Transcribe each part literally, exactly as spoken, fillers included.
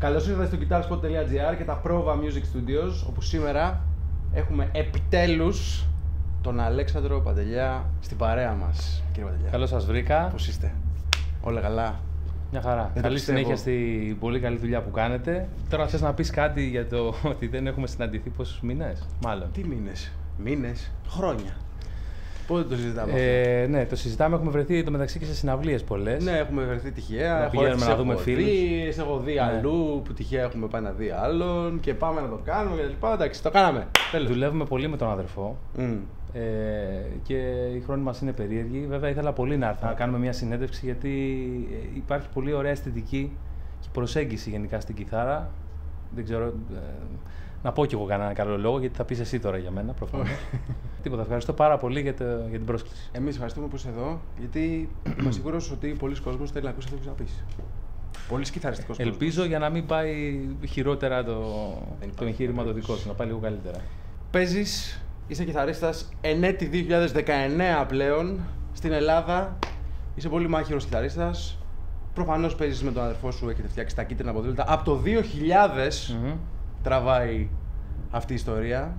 Καλώς ήρθατε στο guitarspot τελεία gr και τα Prova Music Studios, όπου σήμερα έχουμε επιτέλους τον Αλέξανδρο Παντελιά στην παρέα μας. Κύριε Παντελιά. Καλώς σας βρήκα. Πώς είστε? Όλα καλά? Μια χαρά. Δεν καλή συνέχεια στην πολύ καλή δουλειά που κάνετε. Τώρα θες να πεις κάτι για το ότι δεν έχουμε συναντηθεί πόσους μήνες, μάλλον. Τι μήνες? Μήνες? Χρόνια. Πότε το συζητάμε ε, αυτό? Ναι, το συζητάμε. Έχουμε βρεθεί το μεταξύ και σε συναυλίες πολλές. Ναι, έχουμε βρεθεί τυχαία. Να πηγαίνουμε να δούμε φίλους. Σε έχω δει ναι. αλλού που τυχαία έχουμε πάει να δει άλλον και πάμε να το κάνουμε κλπ. Εντάξει, το κάναμε. Δουλεύουμε πολύ με τον αδερφό. Mm. Ε, και οι χρόνοι μας είναι περίεργοι. Βέβαια, ήθελα πολύ να έρθω να κάνουμε μια συνέντευξη γιατί υπάρχει πολύ ωραία αισθητική και προσέγγιση γενικά στην κιθάρα. Δεν ξέρω. Ε, να πω κι εγώ κανέναν καλό λόγο, γιατί θα πεις εσύ τώρα για μένα, προφανώς. Τίποτα. Ευχαριστώ πάρα πολύ για, το, για την πρόσκληση. Εμείς ευχαριστούμε που είσαι εδώ, γιατί είμαι σίγουρος ότι πολλοί κόσμος θέλει να ακούσει αυτό που θα πεις. Πολύ κιθαριστικός κόσμος. Ελπίζω για να μην πάει χειρότερα το, το εγχείρημα το δικό σου, να πάει λίγο καλύτερα. Παίζεις, είσαι κιθαρίστας εν έτη δύο χιλιάδες δεκαεννέα πλέον στην Ελλάδα. Είσαι πολύ μάχηρος κιθαρίστας. Προφανώς παίζεις με τον αδερφό σου, έχετε φτιάξει τα κίτρινα ποδήλατα. Από το δύο χιλιάδες mm-hmm. τραβάει αυτή η ιστορία.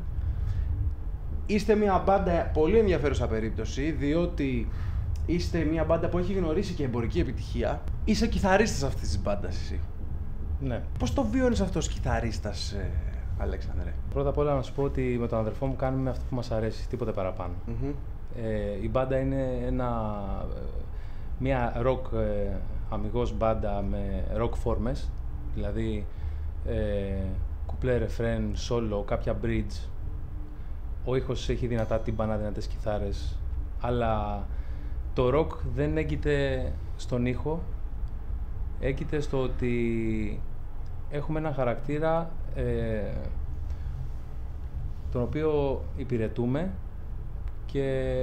Είστε μια μπάντα πολύ ενδιαφέρουσα περίπτωση, διότι είστε μια μπάντα που έχει γνωρίσει και εμπορική επιτυχία. Είσαι κιθαρίστας αυτής της μπάντας εσύ. Ναι. Πώς το βιώνεις αυτό ως κιθαρίστας, ε, Αλέξανδρε? Πρώτα απ' όλα να σου πω ότι με τον αδερφό μου κάνουμε αυτό που μας αρέσει, τίποτε παραπάνω. Mm-hmm. Ε, η μπάντα είναι ένα, μια rock, ε, αμιγώς μπάντα με rock φόρμες, δηλαδή ε, κουπλέ, ρεφρέν, solo, κάποια bridge. Ο ήχος έχει δυνατά τύμπανα, δυνατές κιθάρες, αλλά το rock δεν έγκυται στον ήχο, έγκυται στο ότι έχουμε έναν χαρακτήρα ε, τον οποίο υπηρετούμε και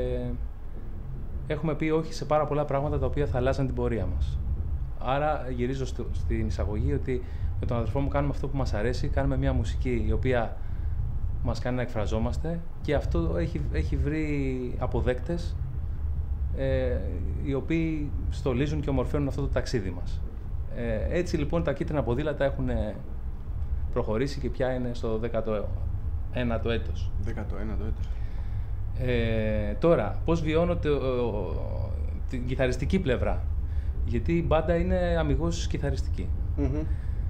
έχουμε πει όχι σε πάρα πολλά πράγματα τα οποία θα αλλάζαν την πορεία μας. Άρα γυρίζω στο, στην εισαγωγή ότι με τον αδερφό μου κάνουμε αυτό που μας αρέσει, κάνουμε μια μουσική η οποία μας κάνει να εκφραζόμαστε και αυτό έχει, έχει βρει αποδέκτες ε, οι οποίοι στολίζουν και ομορφαίνουν αυτό το ταξίδι μας. Ε, έτσι λοιπόν τα κίτρινα ποδήλατα έχουν προχωρήσει και πια είναι στο δέκατο ένατο έτος. δέκατο ένατο έτος. Ε, τώρα, πώς βιώνω το, ο, την κιθαριστική πλευρά. Γιατί η μπάντα είναι αμιγώς κιθαριστική. Mm-hmm.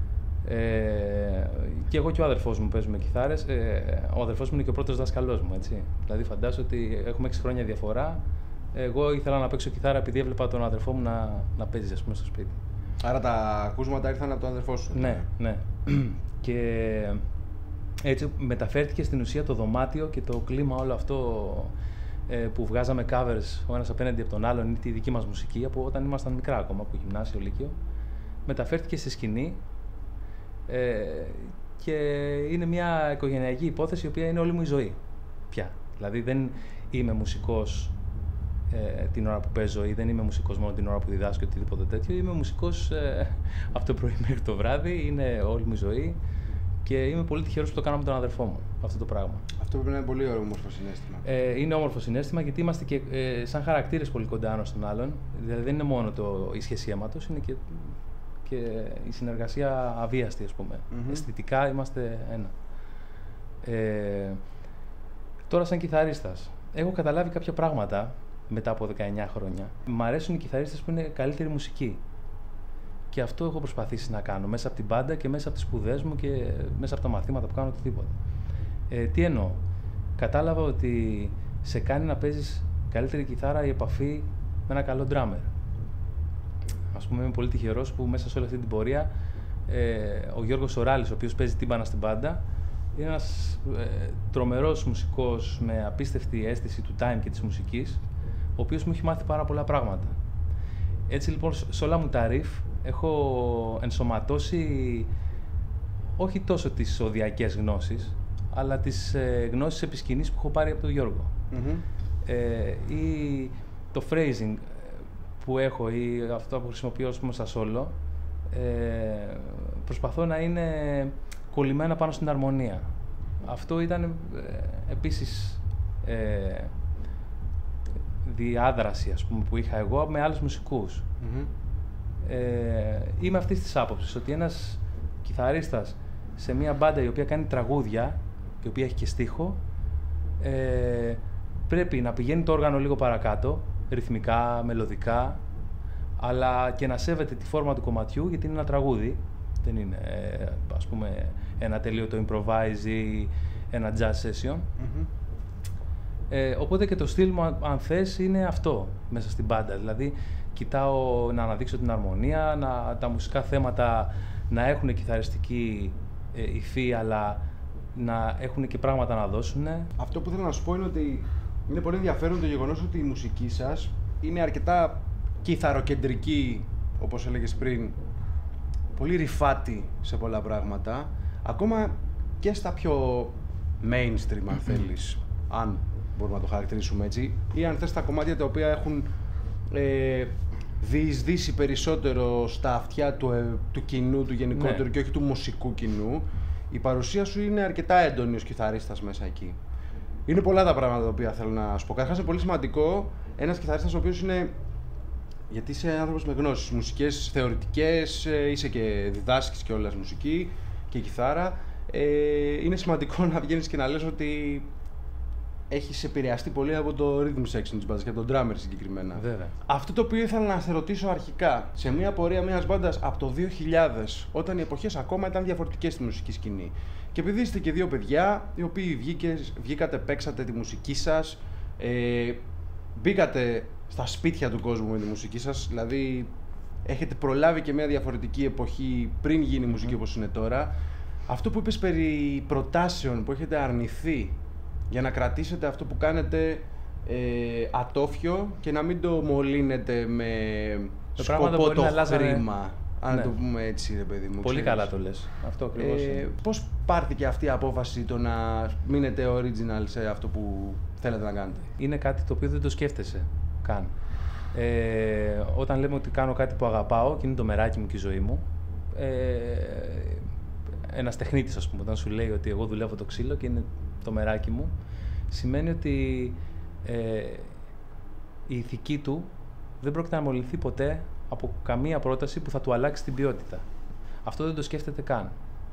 Ε, και εγώ και ο αδερφός μου παίζουμε κιθάρες. Ε, ο αδερφός μου είναι και ο πρώτος δάσκαλός μου, έτσι. Δηλαδή φαντάζομαι ότι έχουμε έξι χρόνια διαφορά. Εγώ ήθελα να παίξω κιθάρα επειδή έβλεπα τον αδερφό μου να, να παίζει, ας πούμε, στο σπίτι. Άρα τα ακούσματα ήρθαν από τον αδερφό σου? Ναι, ναι. Και έτσι μεταφέρθηκε στην ουσία το δωμάτιο και το κλίμα όλο αυτό ε, που βγάζαμε covers ο ένας απέναντι από τον άλλον, είναι τη δική μας μουσική, από όταν ήμασταν μικρά ακόμα, από γυμνάσιο, λύκειο. Μεταφέρθηκε στη σκηνή ε, και είναι μια οικογενειακή υπόθεση η οποία είναι όλη μου η ζωή πια. Δηλαδή δεν είμαι μουσικός ε, την ώρα που παίζω ή δεν είμαι μουσικός μόνο την ώρα που διδάσκω ή οτιδήποτε τέτοιο. Είμαι μουσικός ε, από το πρωί μέχρι το βράδυ, είναι όλη μου η ζωή. Και είμαι πολύ τυχερός που το κάνω με τον αδερφό μου αυτό το πράγμα. Αυτό πρέπει να είναι πολύ όμορφο συναίσθημα. Ε, είναι όμορφο συναίσθημα γιατί είμαστε και ε, σαν χαρακτήρες πολύ κοντά ένας στον άλλον. Δηλαδή δεν είναι μόνο το, η σχέση αίματος, είναι και, και η συνεργασία αβίαστη, ας πούμε. Mm-hmm. Αισθητικά είμαστε ένα. Ε, τώρα σαν κιθαρίστας, έχω καταλάβει κάποια πράγματα μετά από δεκαεννιά χρόνια. Μ' αρέσουν οι κιθαρίστες που είναι καλύτερη μουσική. Και αυτό έχω προσπαθήσει να κάνω μέσα από την μπάντα και μέσα από τις σπουδές μου και μέσα από τα μαθήματα που κάνω, οτιδήποτε. Ε, τι εννοώ? Κατάλαβα ότι σε κάνει να παίζεις καλύτερη κιθάρα η επαφή με ένα καλό drummer. Ας πούμε, είμαι πολύ τυχερός που μέσα σε όλη αυτή την πορεία ε, ο Γιώργος Σοράλης, ο οποίος παίζει τύμπανα στην μπάντα, είναι ένας ε, τρομερός μουσικός με απίστευτη αίσθηση του time και της μουσικής, ο οποίος μου έχει μάθει πάρα πολλά πράγματα. Έτσι λοιπόν, σε όλα μου τα riff έχω ενσωματώσει όχι τόσο τις οδιακές γνώσεις, αλλά τις ε, γνώσεις επί σκηνής που έχω πάρει από τον Γιώργο. Mm-hmm. Ε, ή το phrasing που έχω ή αυτό που χρησιμοποιώ ως πούμε στα solo, ε, προσπαθώ να είναι κολλημένα πάνω στην αρμονία. Αυτό ήταν ε, επίσης ε, διάδραση, ας πούμε, που είχα εγώ με άλλους μουσικούς. Mm-hmm. Ε, είμαι αυτής της άποψης, ότι ένας κιθαρίστας σε μια μπάντα η οποία κάνει τραγούδια, η οποία έχει και στίχο, ε, πρέπει να πηγαίνει το όργανο λίγο παρακάτω, ρυθμικά, μελωδικά, αλλά και να σέβεται τη φόρμα του κομματιού, γιατί είναι ένα τραγούδι. Δεν είναι, ε, ας πούμε, ένα τελείωτο improvise ή ένα jazz session. Mm-hmm. Ε, οπότε και το στυλ μου, αν θες, είναι αυτό μέσα στην μπάντα. Δηλαδή, κοιτάω να αναδείξω την αρμονία, να, τα μουσικά θέματα να έχουν κιθαριστική ε, υφή, αλλά να έχουν και πράγματα να δώσουν. Αυτό που θέλω να σου πω είναι ότι είναι πολύ ενδιαφέρον το γεγονός ότι η μουσική σας είναι αρκετά κιθαροκεντρική, όπως έλεγες πριν, πολύ ρυφάτη σε πολλά πράγματα, ακόμα και στα πιο mainstream, αν θέλεις, αν μπορούμε να το χαρακτηρίσουμε έτσι, ή αν θες τα κομμάτια τα οποία έχουν ε, διεισδύσει περισσότερο στα αυτιά του, ε, του κοινού, του γενικότερου, ναι, και όχι του μουσικού κοινού. Η παρουσία σου είναι αρκετά έντονη ως κιθαρίστας μέσα εκεί. Είναι πολλά τα πράγματα τα οποία θέλω να σου πω. Καταρχάς είναι πολύ σημαντικό ένας κιθαρίστας ο οποίος είναι, γιατί είσαι άνθρωπος με γνώσεις, μουσικές θεωρητικές, είσαι και διδάσκεις και όλας μουσική και κιθάρα. Ε, είναι σημαντικό να βγαίνεις και να λες ότι έχεις επηρεαστεί πολύ από το rhythm section της μπάντας και από τον drummer συγκεκριμένα. Βέβαια. Αυτό το οποίο ήθελα να σε ρωτήσω αρχικά, σε μια πορεία μιας μπάντας από το δύο χιλιάδες, όταν οι εποχές ακόμα ήταν διαφορετικές στη μουσική σκηνή. Και επειδή είστε και δύο παιδιά, οι οποίοι βγήκες, βγήκατε, παίξατε τη μουσική σας, ε, μπήκατε στα σπίτια του κόσμου με τη μουσική σας, δηλαδή έχετε προλάβει και μια διαφορετική εποχή πριν γίνει η μουσική mm. όπως είναι τώρα. Αυτό που είπες περί προτάσεων που έχετε αρνηθεί για να κρατήσετε αυτό που κάνετε ε, ατόφιο και να μην το μολύνετε με το σκοπό το αλλάζανε... χρήμα, αν ναι. το πούμε έτσι, ρε παιδί μου. Πολύ ξέρεις. καλά το λες. Αυτό ακριβώς. Ε, πώς πάρθηκε αυτή η απόφαση το να μείνετε original σε αυτό που θέλετε να κάνετε? Είναι κάτι το οποίο δεν το σκέφτεσαι καν. Ε, όταν λέμε ότι κάνω κάτι που αγαπάω και είναι το μεράκι μου και η ζωή μου, ε, ένας τεχνίτης, ας πούμε, όταν σου λέει ότι εγώ δουλεύω το ξύλο και είναι το μεράκι μου, σημαίνει ότι ε, η ηθική του δεν πρόκειται να μολυνθεί ποτέ από καμία πρόταση που θα του αλλάξει την ποιότητα. Αυτό δεν το σκέφτεται καν.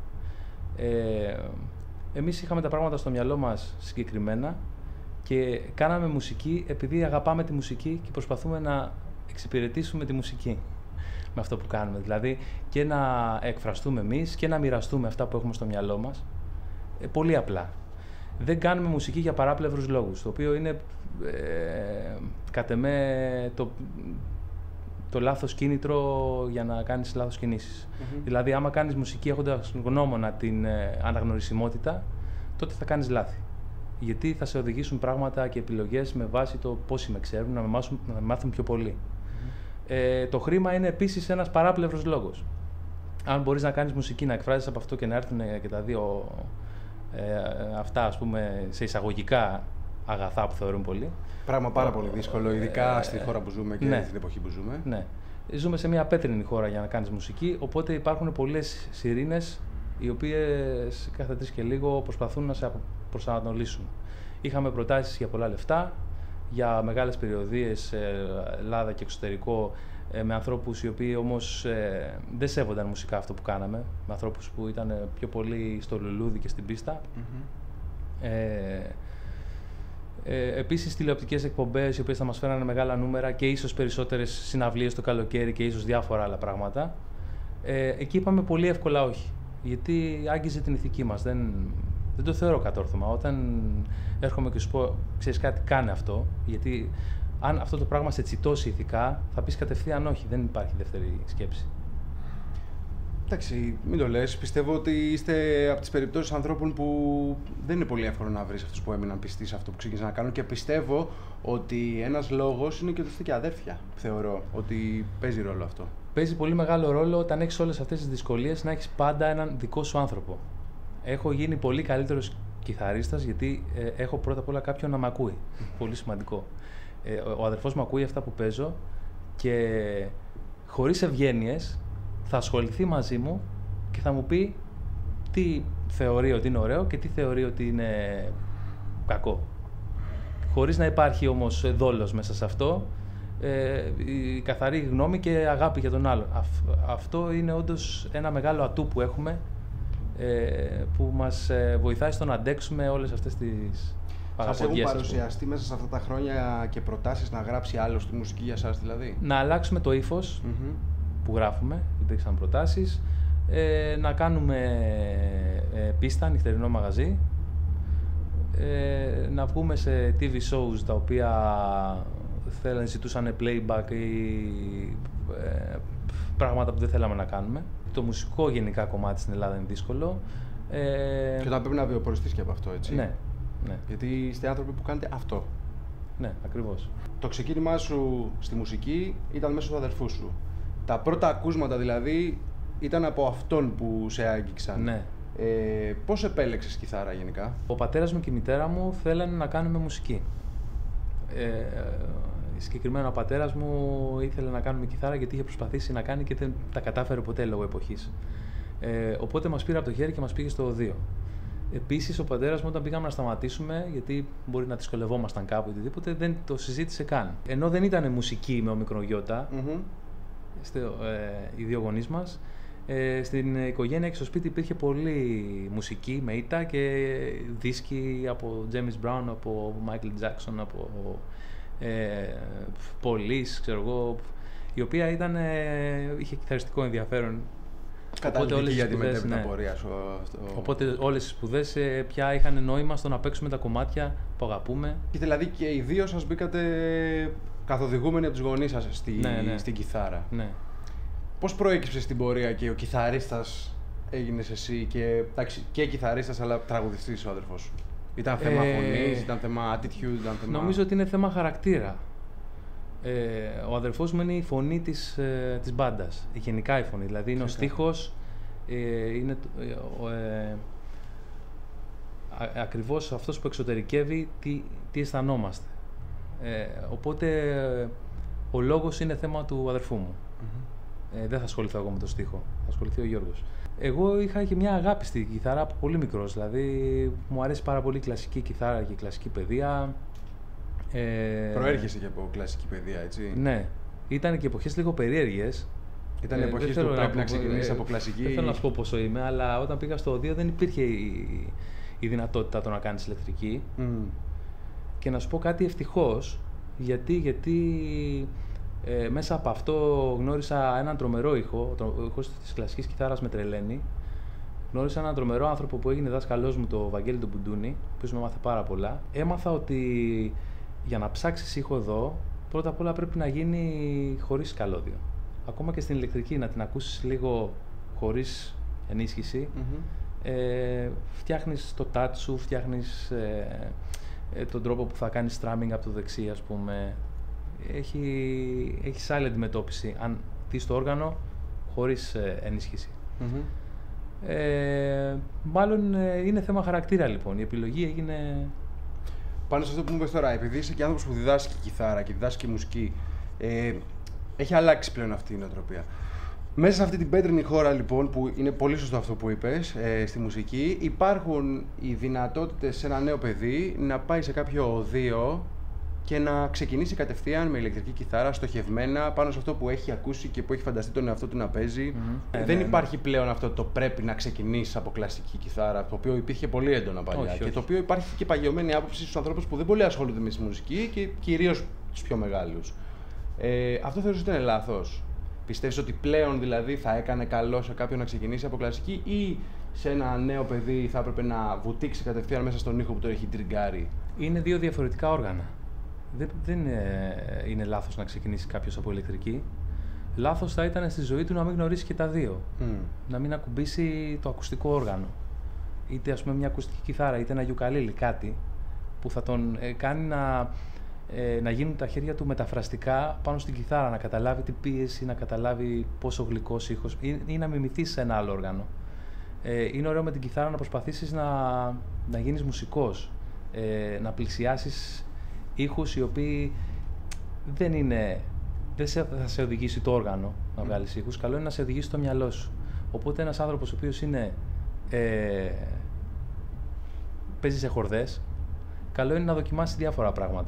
Ε, εμείς είχαμε τα πράγματα στο μυαλό μας συγκεκριμένα και κάναμε μουσική επειδή αγαπάμε τη μουσική και προσπαθούμε να εξυπηρετήσουμε τη μουσική με αυτό που κάνουμε. Δηλαδή και να εκφραστούμε εμείς και να μοιραστούμε αυτά που έχουμε στο μυαλό μας. Ε, πολύ απλά. Δεν κάνουμε μουσική για παράπλευρους λόγους, το οποίο είναι ε, κατ' εμέ το, το λάθος κίνητρο για να κάνεις λάθος κινήσεις. Mm-hmm. Δηλαδή, άμα κάνεις μουσική έχοντας γνώμονα την ε, αναγνωρισιμότητα, τότε θα κάνεις λάθη. Γιατί θα σε οδηγήσουν πράγματα και επιλογές με βάση το πόσοι με ξέρουν, να με μάθουν, να με μάθουν πιο πολύ. Mm-hmm. Ε, το χρήμα είναι επίσης ένας παράπλευρος λόγος. Αν μπορείς να κάνεις μουσική, να εκφράζεις από αυτό και να έρθουν και τα δύο ε, αυτά, ας πούμε, σε εισαγωγικά αγαθά που θεωρούν πολύ. Πράγμα πάρα πολύ δύσκολο, ειδικά ε, στη χώρα που ζούμε και ναι, στην εποχή που ζούμε. Ναι. Ζούμε σε μια πέτρινη χώρα για να κάνεις μουσική, οπότε υπάρχουν πολλές σιρήνες οι οποίες κάθε τρεις και λίγο προσπαθούν να σε προσανατολίσουν. Είχαμε προτάσεις για πολλά λεφτά, για μεγάλες περιοδίες Ελλάδα και εξωτερικό, με ανθρώπους οι οποίοι όμως ε, δεν σέβονταν μουσικά αυτό που κάναμε, με ανθρώπους που ήταν πιο πολύ στο λουλούδι και στην πίστα. Mm-hmm. ε, ε, επίσης τηλεοπτικές εκπομπές οι οποίες θα μας φέρανε μεγάλα νούμερα και ίσως περισσότερες συναυλίες το καλοκαίρι και ίσως διάφορα άλλα πράγματα. Ε, εκεί είπαμε πολύ εύκολα όχι, γιατί άγγιζε την ηθική μας. Δεν, δεν το θεωρώ κατόρθωμα. Όταν έρχομαι και σου πω, ξέρεις κάτι, κάνε αυτό, γιατί αν αυτό το πράγμα σε τσιτώσει ηθικά, θα πεις κατευθείαν όχι, δεν υπάρχει δεύτερη σκέψη. Εντάξει, μην το λες. Πιστεύω ότι είστε από τις περιπτώσεις ανθρώπων που δεν είναι πολύ εύκολο να βρεις αυτούς που έμειναν πιστοί σε αυτό που ξεκίνησαν να κάνουν και πιστεύω ότι ένας λόγος είναι και ότι είστε και αδέρφια. Θεωρώ ότι παίζει ρόλο αυτό. Παίζει πολύ μεγάλο ρόλο όταν έχεις όλες αυτές τις δυσκολίες να έχεις πάντα έναν δικό σου άνθρωπο. Έχω γίνει πολύ καλύτερος κιθαρίστας γιατί ε, έχω πρώτα απ' όλα κάποιον να μ' ακούει. Πολύ σημαντικό. Ε, ο αδερφός μου ακούει αυτά που παίζω και χωρίς ευγένειες θα ασχοληθεί μαζί μου και θα μου πει τι θεωρεί ότι είναι ωραίο και τι θεωρεί ότι είναι κακό. Χωρίς να υπάρχει όμως δόλος μέσα σε αυτό, ε, η καθαρή γνώμη και αγάπη για τον άλλον. Αυ, αυτό είναι όντως ένα μεγάλο ατού που έχουμε, ε, που μας ε, βοηθάει στο να αντέξουμε όλες αυτές τις παραπονιές. Σας έχουν παρουσιαστεί μέσα σε αυτά τα χρόνια και προτάσεις να γράψει άλλο τη μουσική για σας δηλαδή? Να αλλάξουμε το ύφος mm-hmm. που γράφουμε, υπήρξαν προτάσεις, ε, να κάνουμε ε, πίστα, νυχτερινό μαγαζί, ε, να βγούμε σε τι βι shows τα οποία θέλαν, ζητούσαν playback ή ε, πράγματα που δεν θέλαμε να κάνουμε. Το μουσικό γενικά κομμάτι στην Ελλάδα είναι δύσκολο. Ε, και όταν πρέπει να βιοποριστείς και από αυτό, έτσι. Ναι, ναι. Γιατί είστε άνθρωποι που κάνετε αυτό. Ναι, ακριβώς. Το ξεκίνημά σου στη μουσική ήταν μέσω του αδερφού σου. Τα πρώτα ακούσματα δηλαδή ήταν από αυτόν που σε άγγιξαν. Ναι. Ε, πώς επέλεξες κιθάρα γενικά? Ο πατέρας μου και η μητέρα μου θέλανε να κάνουμε μουσική. Ε, συγκεκριμένα ο πατέρας μου ήθελε να κάνουμε κιθάρα γιατί είχε προσπαθήσει να κάνει και δεν τα κατάφερε ποτέ λόγω εποχής. Ε, οπότε μας πήρε από το χέρι και μας πήγε στο οδείο. Επίσης ο πατέρας μου όταν πήγαμε να σταματήσουμε, γιατί μπορεί να δυσκολευόμασταν κάπου ή οτιδήποτε, δεν το συζήτησε καν. Ενώ δεν ήταν μουσική με ομικρογιώτα, mm-hmm. είστε ε, οι δύο γονείς μας, ε, στην οικογένεια και στο σπίτι υπήρχε πολύ μουσική με ήττα και δίσκοι από James Brown, από Michael Jackson, από ε, Police, ξέρω εγώ, η οποία ήταν, ε, είχε κιθαριστικό ενδιαφέρον. Καταλητική για τη μετέπειτα πορεία σου. Οπότε όλες οι σπουδές ε, πια είχαν νόημα στο να παίξουμε τα κομμάτια που αγαπούμε. Και δηλαδή και οι δύο σας μπήκατε καθοδηγούμενοι από τους γονείς σας στη, ναι, ναι. στην κιθάρα. Ναι. Πώς προέκυψε στην πορεία και ο κιθαρίστας έγινες εσύ και, εντάξει, και κιθαρίστας αλλά τραγουδιστής ο αδερφός σου? Ήταν θέμα ε, φωνής, ήταν θέμα attitude, ήταν θέμα... Νομίζω ότι είναι θέμα χαρακτήρα. Ε, ο αδερφός μου είναι η φωνή της, ε, της μπάντας, γενικά η φωνή, δηλαδή είναι ο στίχος, ε, είναι ε, ε, α, ακριβώς αυτός που εξωτερικεύει τι, τι αισθανόμαστε. Ε, οπότε ο λόγος είναι θέμα του αδερφού μου. Mm-hmm. Ε, δεν θα ασχοληθώ εγώ με το στίχο, θα ασχοληθεί ο Γιώργος. Εγώ είχα και μια αγάπη στη κιθάρα από πολύ μικρός, δηλαδή μου αρέσει πάρα πολύ η κλασική κιθάρα και η κλασική παιδεία. Ε... Προέρχεσαι και από κλασική παιδεία, έτσι? Ναι. Ήταν και εποχές λίγο περίεργες. Ήταν ε, εποχές που πρέπει να, να ξεκινήσεις ε, από κλασική. Δεν θέλω να σου πω πόσο είμαι, αλλά όταν πήγα στο οδείο δεν υπήρχε η, η δυνατότητα το να κάνεις ηλεκτρική. Mm. Και να σου πω κάτι ευτυχώς, γιατί, γιατί ε, μέσα από αυτό γνώρισα έναν τρομερό ήχο, ο ήχος της κλασικής κιθάρας με τρελαίνει. Γνώρισα έναν τρομερό άνθρωπο που έγινε δάσκαλός μου, το Βαγγέλη τον Μπουντούνη, ο οποίος με μάθε πάρα πολλά. Έμαθα ότι για να ψάξεις ήχο εδώ, πρώτα απ' όλα πρέπει να γίνει χωρίς καλώδιο. Ακόμα και στην ηλεκτρική, να την ακούσεις λίγο χωρίς ενίσχυση, mm-hmm. ε, φτιάχνεις το touch σου, φτιάχνεις ε, ε, τον τρόπο που θα κάνεις strumming από το δεξί, ας πούμε. Έχει, έχει άλλη αντιμετώπιση αν δεις το όργανο χωρίς ε, ενίσχυση. Mm-hmm. Ε, μάλλον ε, είναι θέμα χαρακτήρα λοιπόν, η επιλογή έγινε... Πάνω σε αυτό που μου είπες τώρα, επειδή είσαι και άνθρωπος που διδάσκει κιθάρα και διδάσκει μουσική, ε, έχει αλλάξει πλέον αυτή η νοοτροπία. Μέσα σε αυτή την πέτρινη χώρα λοιπόν, που είναι πολύ σωστό αυτό που είπες, ε, στη μουσική, υπάρχουν οι δυνατότητες σε ένα νέο παιδί να πάει σε κάποιο οδείο και να ξεκινήσει κατευθείαν με ηλεκτρική κιθάρα, στοχευμένα πάνω σε αυτό που έχει ακούσει και που έχει φανταστεί τον εαυτό του να παίζει. Mm-hmm. Ε, Δεν ναι, υπάρχει ναι. πλέον αυτό το πρέπει να ξεκινήσει από κλασική κιθάρα, το οποίο υπήρχε πολύ έντονα παλιά. Όχι, και όχι. Το οποίο υπάρχει και παγιωμένη άποψη στους ανθρώπους που δεν πολύ ασχολούνται με τη μουσική και κυρίως τους πιο μεγάλους. Ε, αυτό θεωρείς ότι είναι λάθος? Πιστεύεις ότι πλέον δηλαδή θα έκανε καλό σε κάποιον να ξεκινήσει από κλασική ή σε ένα νέο παιδί θα έπρεπε να βουτήξει κατευθείαν μέσα στον ήχο που το έχει τριγκάρει? Είναι δύο διαφορετικά όργανα. Δεν, δεν είναι, είναι λάθος να ξεκινήσει κάποιος από ηλεκτρική. Λάθος θα ήταν στη ζωή του να μην γνωρίσει και τα δύο. Mm. Να μην ακουμπήσει το ακουστικό όργανο. Είτε ας πούμε μια ακουστική κιθάρα, είτε ένα γιουκαλίλι, κάτι που θα τον ε, κάνει να, ε, να γίνουν τα χέρια του μεταφραστικά πάνω στην κιθάρα, να καταλάβει την πίεση, να καταλάβει πόσο γλυκός ήχος ή, ή να μιμηθείς σε ένα άλλο όργανο. Ε, είναι ωραίο με την κιθάρα να προσπαθήσεις να, να γίνεις μουσικός, ε, να πλησιάσεις ήχους οι οποίοι δεν είναι, δεν σε, θα σε οδηγήσει το όργανο να βγάλεις ήχους, καλό είναι να σε οδηγήσει το μυαλό σου. Οπότε ένας άνθρωπος ο οποίος είναι, ε, παίζει σε χορδές, καλό είναι να δοκιμάσει διάφορα πράγματα.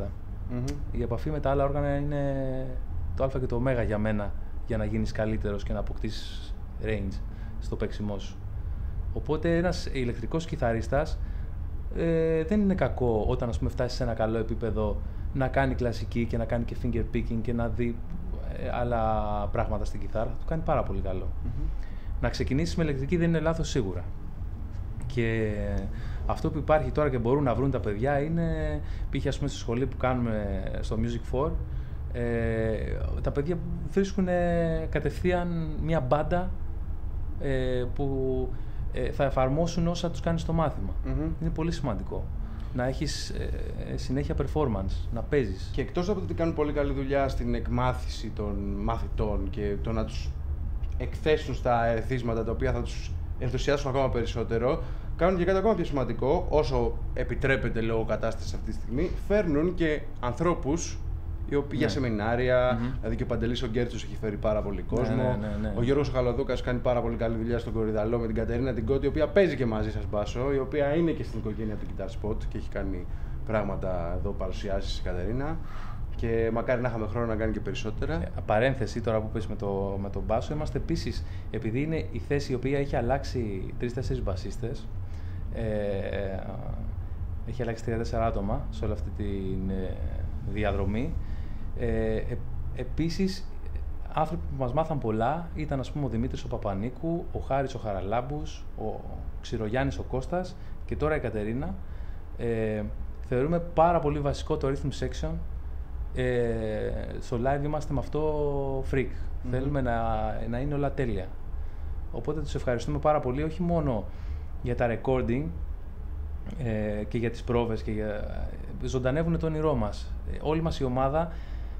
Mm-hmm. Η επαφή με τα άλλα όργανα είναι το α και το ω για μένα, για να γίνεις καλύτερος και να αποκτήσεις range στο παίξιμό σου. Οπότε ένας ηλεκτρικός κιθαρίστας ε, δεν είναι κακό όταν, ας πούμε, φτάσει σε ένα καλό επίπεδο να κάνει κλασική και να κάνει και finger picking και να δει ε, άλλα πράγματα στην κιθάρα. Θα του κάνει πάρα πολύ καλό. Mm-hmm. Να ξεκινήσεις με ηλεκτρική δεν είναι λάθος σίγουρα. Και αυτό που υπάρχει τώρα και μπορούν να βρουν τα παιδιά είναι, π.χ. ας πούμε στη σχολή που κάνουμε στο Music φορ, ε, τα παιδιά βρίσκουν κατευθείαν μια μπάντα ε, που ε, θα εφαρμόσουν όσα τους κάνει στο μάθημα. Mm-hmm. Είναι πολύ σημαντικό. Να έχεις ε, συνέχεια performance, να παίζεις. Και εκτός από το ότι κάνουν πολύ καλή δουλειά στην εκμάθηση των μαθητών και το να τους εκθέσουν στα ερεθίσματα τα οποία θα τους ενθουσιάσουν ακόμα περισσότερο, κάνουν και κάτι ακόμα πιο σημαντικό, όσο επιτρέπεται λόγω κατάστασης αυτή τη στιγμή, φέρνουν και ανθρώπους οι οποίοι ναι. για σεμινάρια, mm-hmm. δηλαδή και ο Παντελής ο Γκέρτσος έχει φέρει πάρα πολύ κόσμο. Ναι, ναι, ναι, ναι. Ο Γιώργος Χαλαδούκας κάνει πάρα πολύ καλή δουλειά στον Κορυδαλό με την Κατερίνα την Κώτη, η οποία παίζει και μαζί σας μπάσο, η οποία είναι και στην οικογένεια του Guitar Spot και έχει κάνει πράγματα εδώ, παρουσιάσεις η Κατερίνα. Και μακάρι να είχαμε χρόνο να κάνει και περισσότερα. Ε, παρένθεση τώρα που πες με το, με τον μπάσο, είμαστε επίσης, επειδή είναι η θέση η οποία έχει αλλάξει τρεις-τέσσερις μπασίστες, ε, ε, έχει αλλάξει τρία-τέσσερα άτομα σε όλη αυτή τη ε, διαδρομή. Ε, ε, επίσης, άνθρωποι που μας μάθαν πολλά ήταν, ας πούμε, ο Δημήτρης ο Παπανίκου, ο Χάρης ο Χαραλάμπους, ο Ξηρογιάννης ο Κώστας και τώρα η Κατερίνα. Ε, θεωρούμε πάρα πολύ βασικό το rhythm section. Ε, στο live είμαστε με αυτό freak. Mm-hmm. Θέλουμε να, να είναι όλα τέλεια. Οπότε τους ευχαριστούμε πάρα πολύ, όχι μόνο για τα recording ε, και για τις πρόβες και για... ζωντανεύουν το όνειρό μας. Ε, όλη μας η ομάδα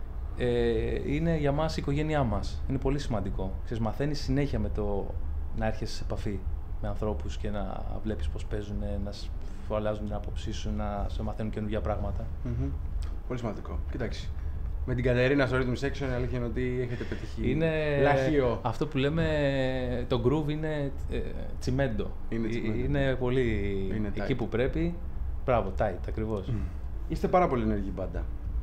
ε, είναι για μας η οικογένειά μας. Είναι πολύ σημαντικό. Ξέρεις, μαθαίνεις συνέχεια με το να έρχεσαι σε επαφή με ανθρώπους και να βλέπεις πώς παίζουν, να σου αλλάζουν την άποψή σου, να σε μαθαίνουν καινούργια πράγματα. Mm-hmm. Πολύ σημαντικό. Κοιτάξτε. Με την Κατερίνα στο Rhythm Section η αλήθεια είναι ότι έχετε πετύχει είναι λαχείο. Αυτό που λέμε, το groove είναι ε, τσιμέντο. Είναι, τσιμέντο. είναι πολύ είναι εκεί που πρέπει. Μπράβο, tight, ακριβώς. Mm. Είστε πάρα πολύ ενεργή μπάντα.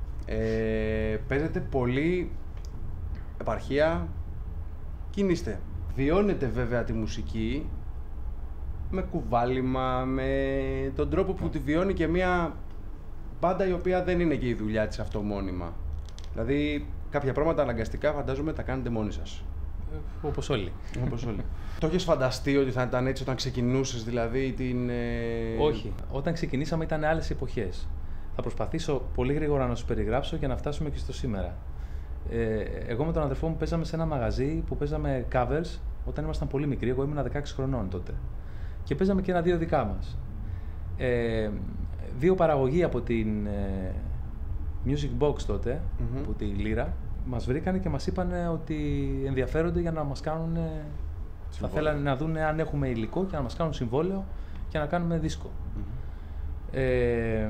Ε, παίζετε πολύ επαρχία, κινείστε. Βιώνετε βέβαια τη μουσική με κουβάλιμα, με τον τρόπο που τη βιώνει και μια μπάντα η οποία δεν είναι και η δουλειά της αυτομόνιμα. Δηλαδή, κάποια πράγματα αναγκαστικά φαντάζομαι τα κάνετε μόνοι σας. Ε, όπως όλοι. Όπως όλοι. Το έχεις φανταστεί ότι θα ήταν έτσι όταν ξεκινούσες, δηλαδή την... Ε... Όχι. Όταν ξεκινήσαμε ήταν άλλες εποχές. Θα προσπαθήσω πολύ γρήγορα να σου περιγράψω για να φτάσουμε και στο σήμερα. Ε, εγώ με τον αδερφό μου παίζαμε σε ένα μαγαζί που παίζαμε covers όταν ήμασταν πολύ μικροί. Εγώ ήμουν δεκαέξι χρονών τότε. Και παίζαμε και ένα-δύο δικά μας. Ε, δύο παραγωγοί από την ε, Music Box τότε, mm-hmm. από τη Λύρα, μας βρήκανε και μας είπαν ότι ενδιαφέρονται για να μας κάνουν. Θα θέλανε να δουν αν έχουμε υλικό και να μας κάνουν συμβόλαιο και να κάνουμε δίσκο. Mm-hmm. Ε,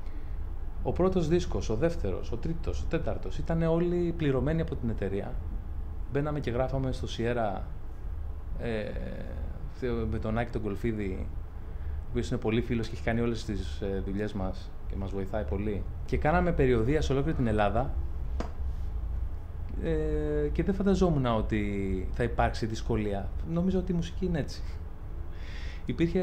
ο πρώτος δίσκος, ο δεύτερος, ο τρίτος, ο τέταρτος ήταν όλοι πληρωμένοι από την εταιρεία. Μπαίναμε και γράφαμε στο Sierra ε, με τον Άκη τον Κολφίδη, ο οποίος είναι πολύ φίλος και έχει κάνει όλες τις ε, δουλειές μας και μας βοηθάει πολύ. Και κάναμε περιοδεία σε ολόκληρη την Ελλάδα ε, και δεν φανταζόμουν ότι θα υπάρξει δυσκολία. Νομίζω ότι η μουσική είναι έτσι. Υπήρχε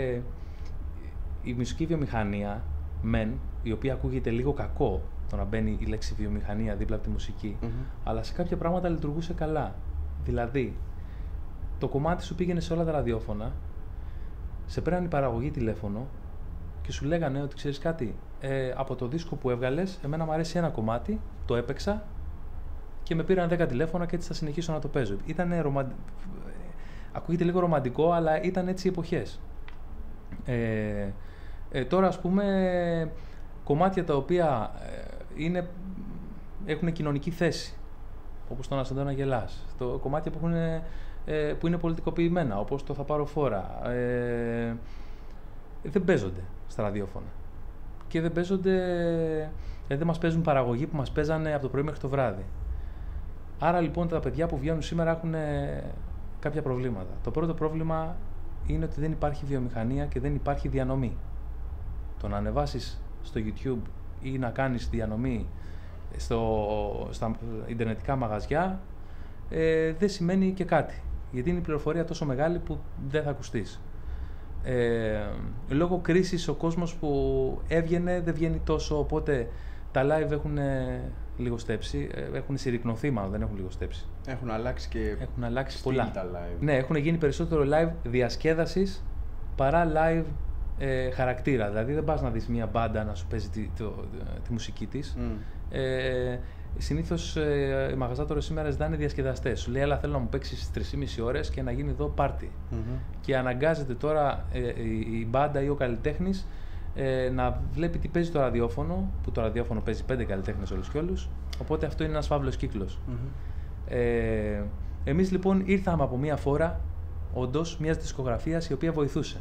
η μουσική βιομηχανία, μεν, η οποία ακούγεται λίγο κακό το να μπαίνει η λέξη βιομηχανία δίπλα από τη μουσική, mm-hmm. αλλά σε κάποια πράγματα λειτουργούσε καλά. Δηλαδή, το κομμάτι σου πήγαινε σε όλα τα ραδιόφωνα, σε πέραν η παραγωγή τηλέφωνο και σου λέγανε ότι ξέρεις κάτι, ε, από το δίσκο που έβγαλες, εμένα μου αρέσει ένα κομμάτι, το έπαιξα και με πήραν δέκα τηλέφωνα και έτσι θα συνεχίσω να το παίζω. Ήτανε ρομαντι... Ακούγεται λίγο ρομαντικό, αλλά ήταν έτσι οι εποχές. Ε, ε, τώρα, ας πούμε, κομμάτια τα οποία ε, είναι, έχουν κοινωνική θέση, όπως το «Να σε δω να γελάς», το κομμάτια που, έχουν, ε, που είναι πολιτικοποιημένα, όπως το «Θα πάρω φόρα», ε, δεν παίζονται στα ραδιόφωνα. Και δεν παίζονται, δηλαδή δεν μας παίζουν παραγωγή που μας παίζανε από το πρωί μέχρι το βράδυ. Άρα λοιπόν τα παιδιά που βγαίνουν σήμερα έχουν κάποια προβλήματα. Το πρώτο πρόβλημα είναι ότι δεν υπάρχει βιομηχανία και δεν υπάρχει διανομή. Το να ανεβάσεις στο YouTube ή να κάνεις διανομή στο, στα ιντερνετικά μαγαζιά, ε, δεν σημαίνει και κάτι. Γιατί είναι η πληροφορία τόσο μεγάλη που δεν θα ακουστείς. Ε, λόγω κρίσης ο κόσμος που έβγαινε δεν βγαίνει τόσο, οπότε τα live έχουν λίγο στέψει, έχουν συρρικνωθεί μάλλον, δεν έχουν λίγο στέψει. Έχουν αλλάξει και έχουν αλλάξει πολλά. Τα live. Ναι, έχουν γίνει περισσότερο live διασκέδασης παρά live ε, χαρακτήρα. Δηλαδή δεν πας να δεις μια μπάντα να σου παίζει τη, το, τη μουσική της. Mm. Ε, συνήθως ε, οι μαγαζάτορες σήμερα ζητάνε διασκεδαστές. Σου λέει, αλλά θέλω να μου παίξεις τρεις και μισή ώρες και να γίνει εδώ πάρτι. Mm-hmm. Και αναγκάζεται τώρα ε, η, η μπάντα ή ο καλλιτέχνης ε, να βλέπει τι παίζει το ραδιόφωνο, που το ραδιόφωνο παίζει πέντε καλλιτέχνες όλους και όλους. Οπότε αυτό είναι ένας φαύλος κύκλος. Mm-hmm. Ε, εμείς λοιπόν ήρθαμε από μια φόρα, όντως, μιας δισκογραφίας η οποία βοηθούσε.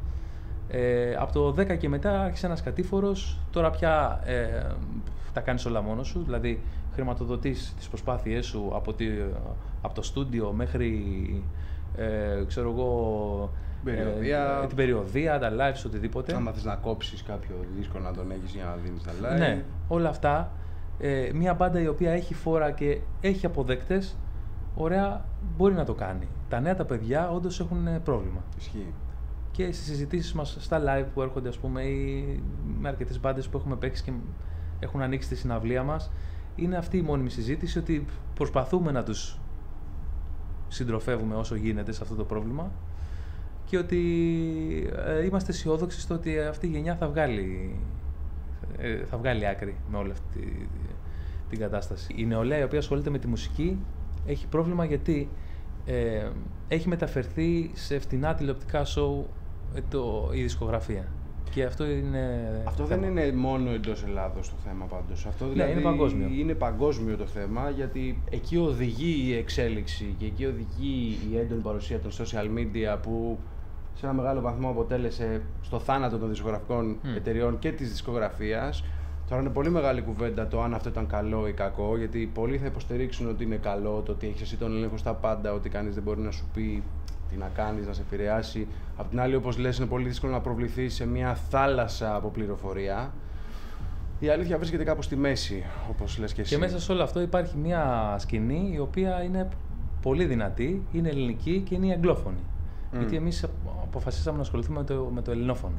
Ε, από το δέκα και μετά άρχισε ένας κατήφορος, τώρα πια ε, τα κάνεις όλα μόνος σου, δηλαδή χρηματοδοτείς τις προσπάθειές σου από, τη, από το στούντιο μέχρι, ε, ξέρω εγώ, περιοδία, ε, την περιοδία, τα lives, οτιδήποτε. Άμα θες να κόψεις κάποιο δίσκο να τον έχεις για να δίνεις τα live. Ναι, όλα αυτά. Ε, μια μπάντα η οποία έχει φόρα και έχει αποδέκτες, ωραία, μπορεί να το κάνει. Τα νέα τα παιδιά όντως έχουν πρόβλημα. Ισχύει. Και στις συζητήσεις μας στα live που έρχονται, ας πούμε, ή με αρκετές μπάντες που έχουμε παίξει και έχουν ανοίξει τη συναυλία μας, είναι αυτή η μόνιμη συζήτηση ότι προσπαθούμε να τους συντροφεύουμε όσο γίνεται σε αυτό το πρόβλημα και ότι ε, είμαστε αισιόδοξοι στο ότι αυτή η γενιά θα βγάλει, ε, θα βγάλει άκρη με όλη αυτή τη, την κατάσταση. Η νεολαία η οποία ασχολείται με τη μουσική έχει πρόβλημα γιατί ε, έχει μεταφερθεί σε φτηνά τηλεοπτικά σοου το, η δισκογραφία. Και αυτό είναι. Αυτό δεν είναι μόνο εντός Ελλάδος το θέμα πάντως. Αυτό δηλαδή ναι, είναι παγκόσμιο. Είναι παγκόσμιο το θέμα, γιατί εκεί οδηγεί η εξέλιξη και εκεί οδηγεί η έντονη παρουσία των social media που σε ένα μεγάλο βαθμό αποτέλεσε στο θάνατο των δισκογραφικών mm. εταιριών και της δισκογραφίας. Τώρα είναι πολύ μεγάλη κουβέντα το αν αυτό ήταν καλό ή κακό, γιατί πολλοί θα υποστηρίξουν ότι είναι καλό, το ότι έχεις εσύ τον έλεγχο στα πάντα, ότι κανείς δεν μπορεί να σου πει τι να κάνεις, να σε επηρεάσει. Απ' την άλλη, όπως λες, είναι πολύ δύσκολο να προβληθείς σε μια θάλασσα από πληροφορία. Η αλήθεια βρίσκεται κάπου στη μέση, όπως λες και εσύ. Και μέσα σε όλο αυτό υπάρχει μια σκηνή η οποία είναι πολύ δυνατή, είναι ελληνική και είναι η αγγλόφωνη. Mm. Γιατί εμείς αποφασίσαμε να ασχοληθούμε με το, με το ελληνόφωνο.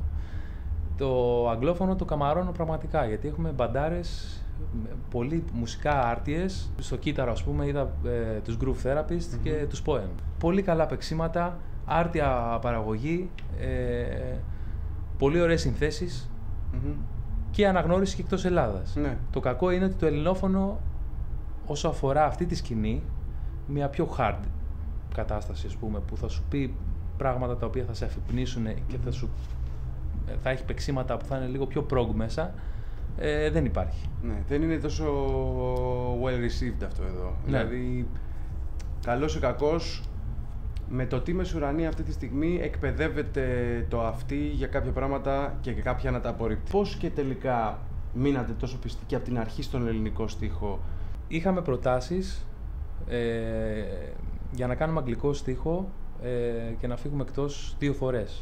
Το αγγλόφωνο το καμαρώνω πραγματικά, γιατί έχουμε μπαντάρες, πολύ μουσικά άρτιες. Στο κύτταρο, ας πούμε, είδα ε, τους Groove Therapist mm-hmm. και τους Poem. Πολύ καλά παίξίματα, άρτια παραγωγή, ε, πολύ ωραίες συνθέσεις mm-hmm. και αναγνώριση και εκτός Ελλάδας. Ναι. Το κακό είναι ότι το ελληνόφωνο, όσο αφορά αυτή τη σκηνή, μια πιο hard κατάσταση, ας πούμε, που θα σου πει πράγματα τα οποία θα σε αφυπνίσουν mm-hmm. και θα σου θα έχει παίξίματα που θα είναι λίγο πιο prog μέσα, ε, δεν υπάρχει. Ναι, δεν είναι τόσο well received αυτό εδώ. Ναι. Δηλαδή, καλός ή κακός, με το τι μεσουρανεί αυτή τη στιγμή εκπαιδεύεται το αυτή για κάποια πράγματα και για κάποια να τα απορρίπτει. Πώς και τελικά μείνατε τόσο πιστικοί από την αρχή στον ελληνικό στίχο? Είχαμε προτάσεις ε, για να κάνουμε αγγλικό στίχο ε, και να φύγουμε εκτός δύο φορές.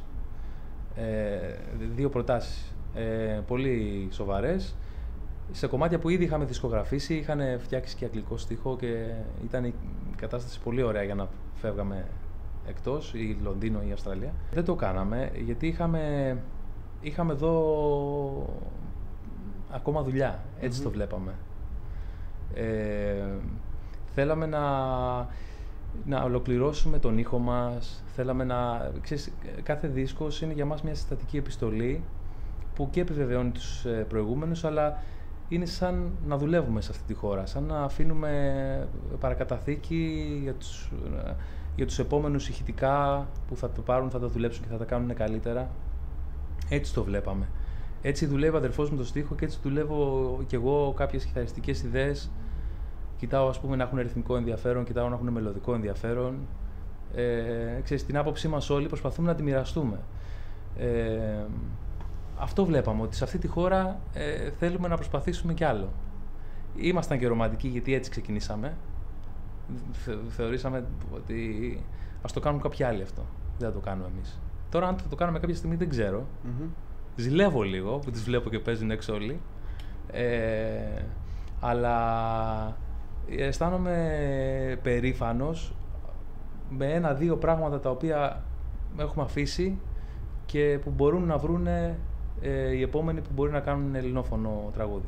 Ε, δύο προτάσεις ε, πολύ σοβαρές σε κομμάτια που ήδη είχαμε δισκογραφήσει, είχαν φτιάξει και αγγλικό στίχο και ήταν η κατάσταση πολύ ωραία για να φεύγαμε εκτός, ή Λονδίνο ή Αυστραλία. Δεν το κάναμε γιατί είχαμε, είχαμε εδώ ακόμα δουλειά, έτσι mm-hmm. το βλέπαμε. Ε, θέλαμε να να ολοκληρώσουμε τον ήχο μας, θέλαμε να... Ξέρεις, κάθε δίσκος είναι για μας μια συστατική επιστολή που και επιβεβαιώνει τους προηγούμενους, αλλά είναι σαν να δουλεύουμε σε αυτή τη χώρα, σαν να αφήνουμε παρακαταθήκη για τους, για τους επόμενους ηχητικά που θα το πάρουν, θα τα δουλέψουν και θα τα κάνουν καλύτερα. Έτσι το βλέπαμε. Έτσι δουλεύει ο αδερφός μου το στίχο και έτσι δουλεύω κι εγώ κάποιες κιθαριστικές ιδέες. Κοιτάω, ας πούμε, να έχουν ρυθμικό ενδιαφέρον, κοιτάω να έχουν μελωδικό ενδιαφέρον. Ε, ξέρεις, την άποψή μας όλοι προσπαθούμε να τη μοιραστούμε. Ε, αυτό βλέπαμε, ότι σε αυτή τη χώρα ε, θέλουμε να προσπαθήσουμε κι άλλο. Ήμασταν και ρομαντικοί γιατί έτσι ξεκινήσαμε. Θε, θεωρήσαμε ότι ας το κάνουν κάποιοι άλλοι αυτό. Δεν θα το κάνουμε εμείς. Τώρα, αν θα το κάνουμε κάποια στιγμή, δεν ξέρω. Mm-hmm. Ζηλεύω λίγο που τις βλέπω και παίζουν έξω όλοι. Ε, αλλά αισθάνομαι περήφανος με ένα-δύο πράγματα τα οποία έχουμε αφήσει και που μπορούν να βρούνε ε, οι επόμενοι που μπορεί να κάνουν ελληνόφωνο τραγούδι.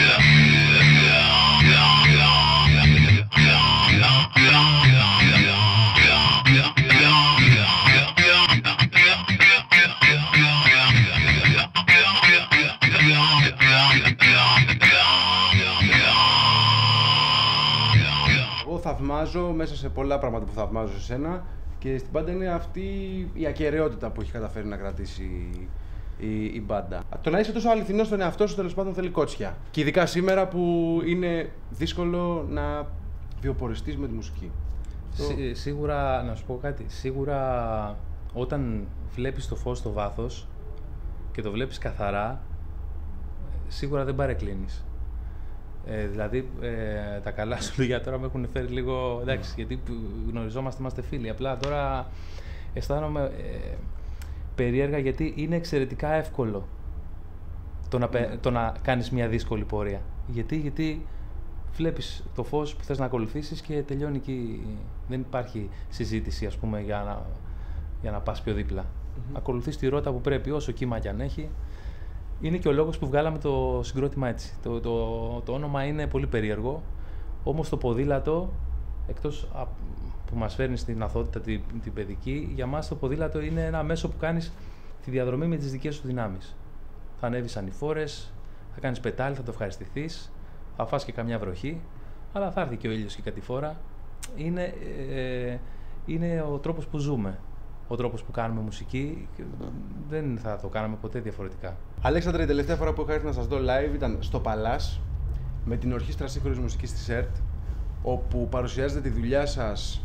Εγώ θαυμάζω μέσα σε πολλά πράγματα που θαυμάζω σε σένα και στην μπάντα είναι αυτή η ακεραιότητα που έχει καταφέρει να κρατήσει η, η μπάντα. Το να είσαι τόσο αληθινός στον εαυτό σου τέλος πάντων θέλει κότσια. Και ειδικά σήμερα που είναι δύσκολο να βιοποριστείς με τη μουσική. Σί, σίγουρα, να σου πω κάτι, σίγουρα όταν βλέπεις το φως στο βάθος και το βλέπεις καθαρά, σίγουρα δεν παρεκκλίνεις. Ε, δηλαδή, ε, τα καλά σου λόγια τώρα με έχουν φέρει λίγο, εντάξει, γιατί γνωριζόμαστε, είμαστε φίλοι. Απλά τώρα αισθάνομαι ε, περίεργα γιατί είναι εξαιρετικά εύκολο το να, mm. το να κάνεις μια δύσκολη πορεία. Γιατί, γιατί βλέπεις το φως που θες να ακολουθήσεις και τελειώνει εκεί. Δεν υπάρχει συζήτηση, ας πούμε, για να, για να πας πιο δίπλα. Mm-hmm. Ακολουθείς τη ρότα που πρέπει, όσο κύμα κι αν έχει. Είναι και ο λόγος που βγάλαμε το συγκρότημα έτσι. Το, το, το όνομα είναι πολύ περίεργο, όμως το ποδήλατο, εκτός που μας φέρνει στην αθότητα την, την παιδική, για μας το ποδήλατο είναι ένα μέσο που κάνεις τη διαδρομή με τις δικές σου δυνάμεις. Θα ανέβεις ανηφόρες, θα κάνεις πετάλι, θα το ευχαριστηθείς, θα φας και καμιά βροχή, αλλά θα έρθει και ο ήλιος και κατηφόρα. Είναι, ε, είναι ο τρόπος που ζούμε. Ο τρόπος που κάνουμε μουσική, δεν θα το κάναμε ποτέ διαφορετικά. Αλέξανδρε, η τελευταία φορά που είχα έρθει να σας δω live ήταν στο Παλάς με την Ορχήστρα Σύγχρονης Μουσικής της ΕΡΤ, όπου παρουσιάζετε τη δουλειά σας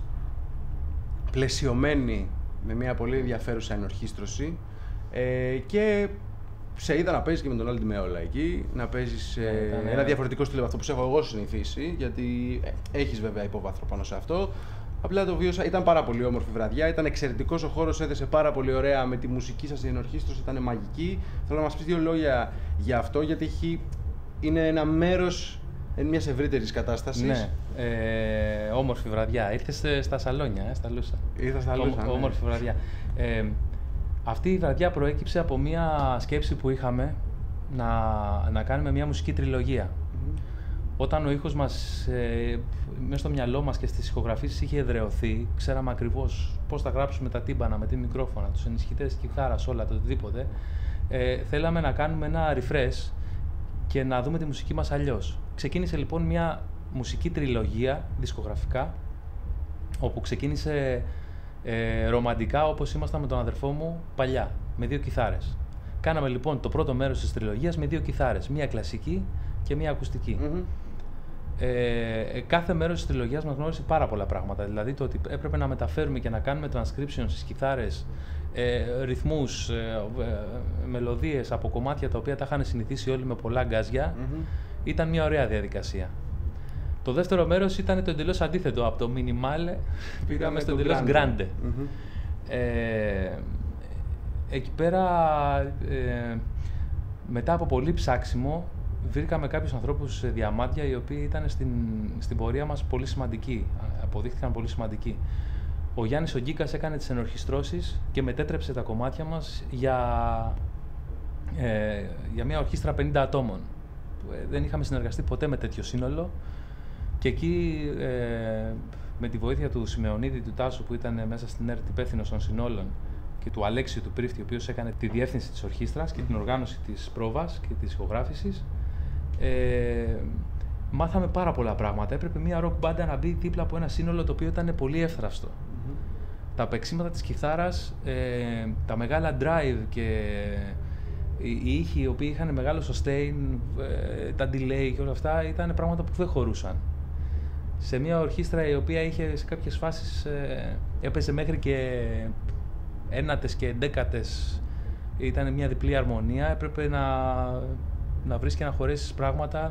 πλαισιωμένη με μια πολύ ενδιαφέρουσα ενορχήστρωση ε, και σε είδα να παίζεις και με τον Άλντι Μεόλα εκεί, να παίζεις ε, Ήταν, ένα διαφορετικό στυλ από αυτό που σε έχω εγώ συνηθίσει, γιατί ε, έχεις βέβαια υπόβαθρο πάνω σε αυτό. Απλά το βίωσα, ήταν πάρα πολύ όμορφη βραδιά, ήταν εξαιρετικός ο χώρος, έδεσε πάρα πολύ ωραία με τη μουσική σας, η ενορχήστρωση ήταν μαγική. Θέλω να μας πεις δύο λόγια για αυτό, γιατί έχει, είναι ένα μέρος μιας ευρύτερης κατάστασης. Ναι, ε, όμορφη βραδιά. Ήρθες στα σαλόνια, ε, στα Λούσα. Ήρθα στα Λούσα, ναι. Όμορφη βραδιά. Ε, αυτή η βραδιά προέκυψε από μια σκέψη που είχαμε να, να κάνουμε μια μουσική τριλογία. Mm-hmm. Όταν ο ήχος μας, ε, μέσα στο μυαλό μας και στις ηχογραφήσεις είχε εδραιωθεί, ξέραμε ακριβώς πώς θα γράψουμε τα τύμπανα με τη μικρόφωνα, τους ενισχυτές της κιθάρας, όλα, το οτιδήποτε. Ε, θέλαμε να κάνουμε ένα refresh και να δούμε τη μουσική μας αλλιώς. Ξεκίνησε λοιπόν μια μουσική τριλογία, δισκογραφικά, όπου ξεκίνησε ε, ρομαντικά όπως ήμασταν με τον αδερφό μου παλιά, με δύο κιθάρες. Κάναμε λοιπόν το πρώτο μέρος της τριλογίας με δύο κιθάρες, μία κλασική και μία ακουστική. Mm-hmm. Ε, κάθε μέρος της τριλογίας μας γνώρισε πάρα πολλά πράγματα. Δηλαδή το ότι έπρεπε να μεταφέρουμε και να κάνουμε transcription στις κιθάρες, ε, ρυθμούς, ε, ε, μελωδίες από κομμάτια τα οποία τα είχαν συνηθίσει όλοι με πολλά γκάζια, mm-hmm. ήταν μια ωραία διαδικασία. Το δεύτερο μέρος ήταν το εντελώς αντίθετο. Από το minimal πήγαμε στο εντελώς grande. Mm-hmm. Ε, εκεί πέρα, ε, μετά από πολύ ψάξιμο, βρήκαμε κάποιους ανθρώπους σε διαμάντια οι οποίοι ήταν στην, στην πορεία μας πολύ σημαντικοί, αποδείχθηκαν πολύ σημαντικοί. Ο Γιάννης ο Γκίκας έκανε τις ενορχιστρώσεις και μετέτρεψε τα κομμάτια μας για, ε, για μια ορχήστρα πενήντα ατόμων. Δεν είχαμε συνεργαστεί ποτέ με τέτοιο σύνολο και εκεί ε, με τη βοήθεια του Σιμεωνίδη, του Τάσου που ήταν μέσα στην ΕΡΤ υπεύθυνος των συνόλων και του Αλέξιου του Πρίφτη, ο οποίος έκανε τη διεύθυνση της ορχήστρας και την οργάνωση της πρόβας και της ηχογράφησης, Ε, μάθαμε πάρα πολλά πράγματα. Έπρεπε μια rock μπάντα να μπει δίπλα από ένα σύνολο το οποίο ήταν πολύ εύθραυστο. Mm-hmm. Τα παίξιματα της κιθάρας, ε, τα μεγάλα drive και οι ήχοι οι οποίοι είχαν μεγάλο sustain, ε, τα delay και όλα αυτά ήταν πράγματα που δεν χωρούσαν. Σε μια ορχήστρα η οποία είχε σε κάποιες φάσεις ε, έπαιζε μέχρι και ένατες και εντέκατες, ήταν μια διπλή αρμονία, έπρεπε να να βρεις και να χωρέσεις πράγματα.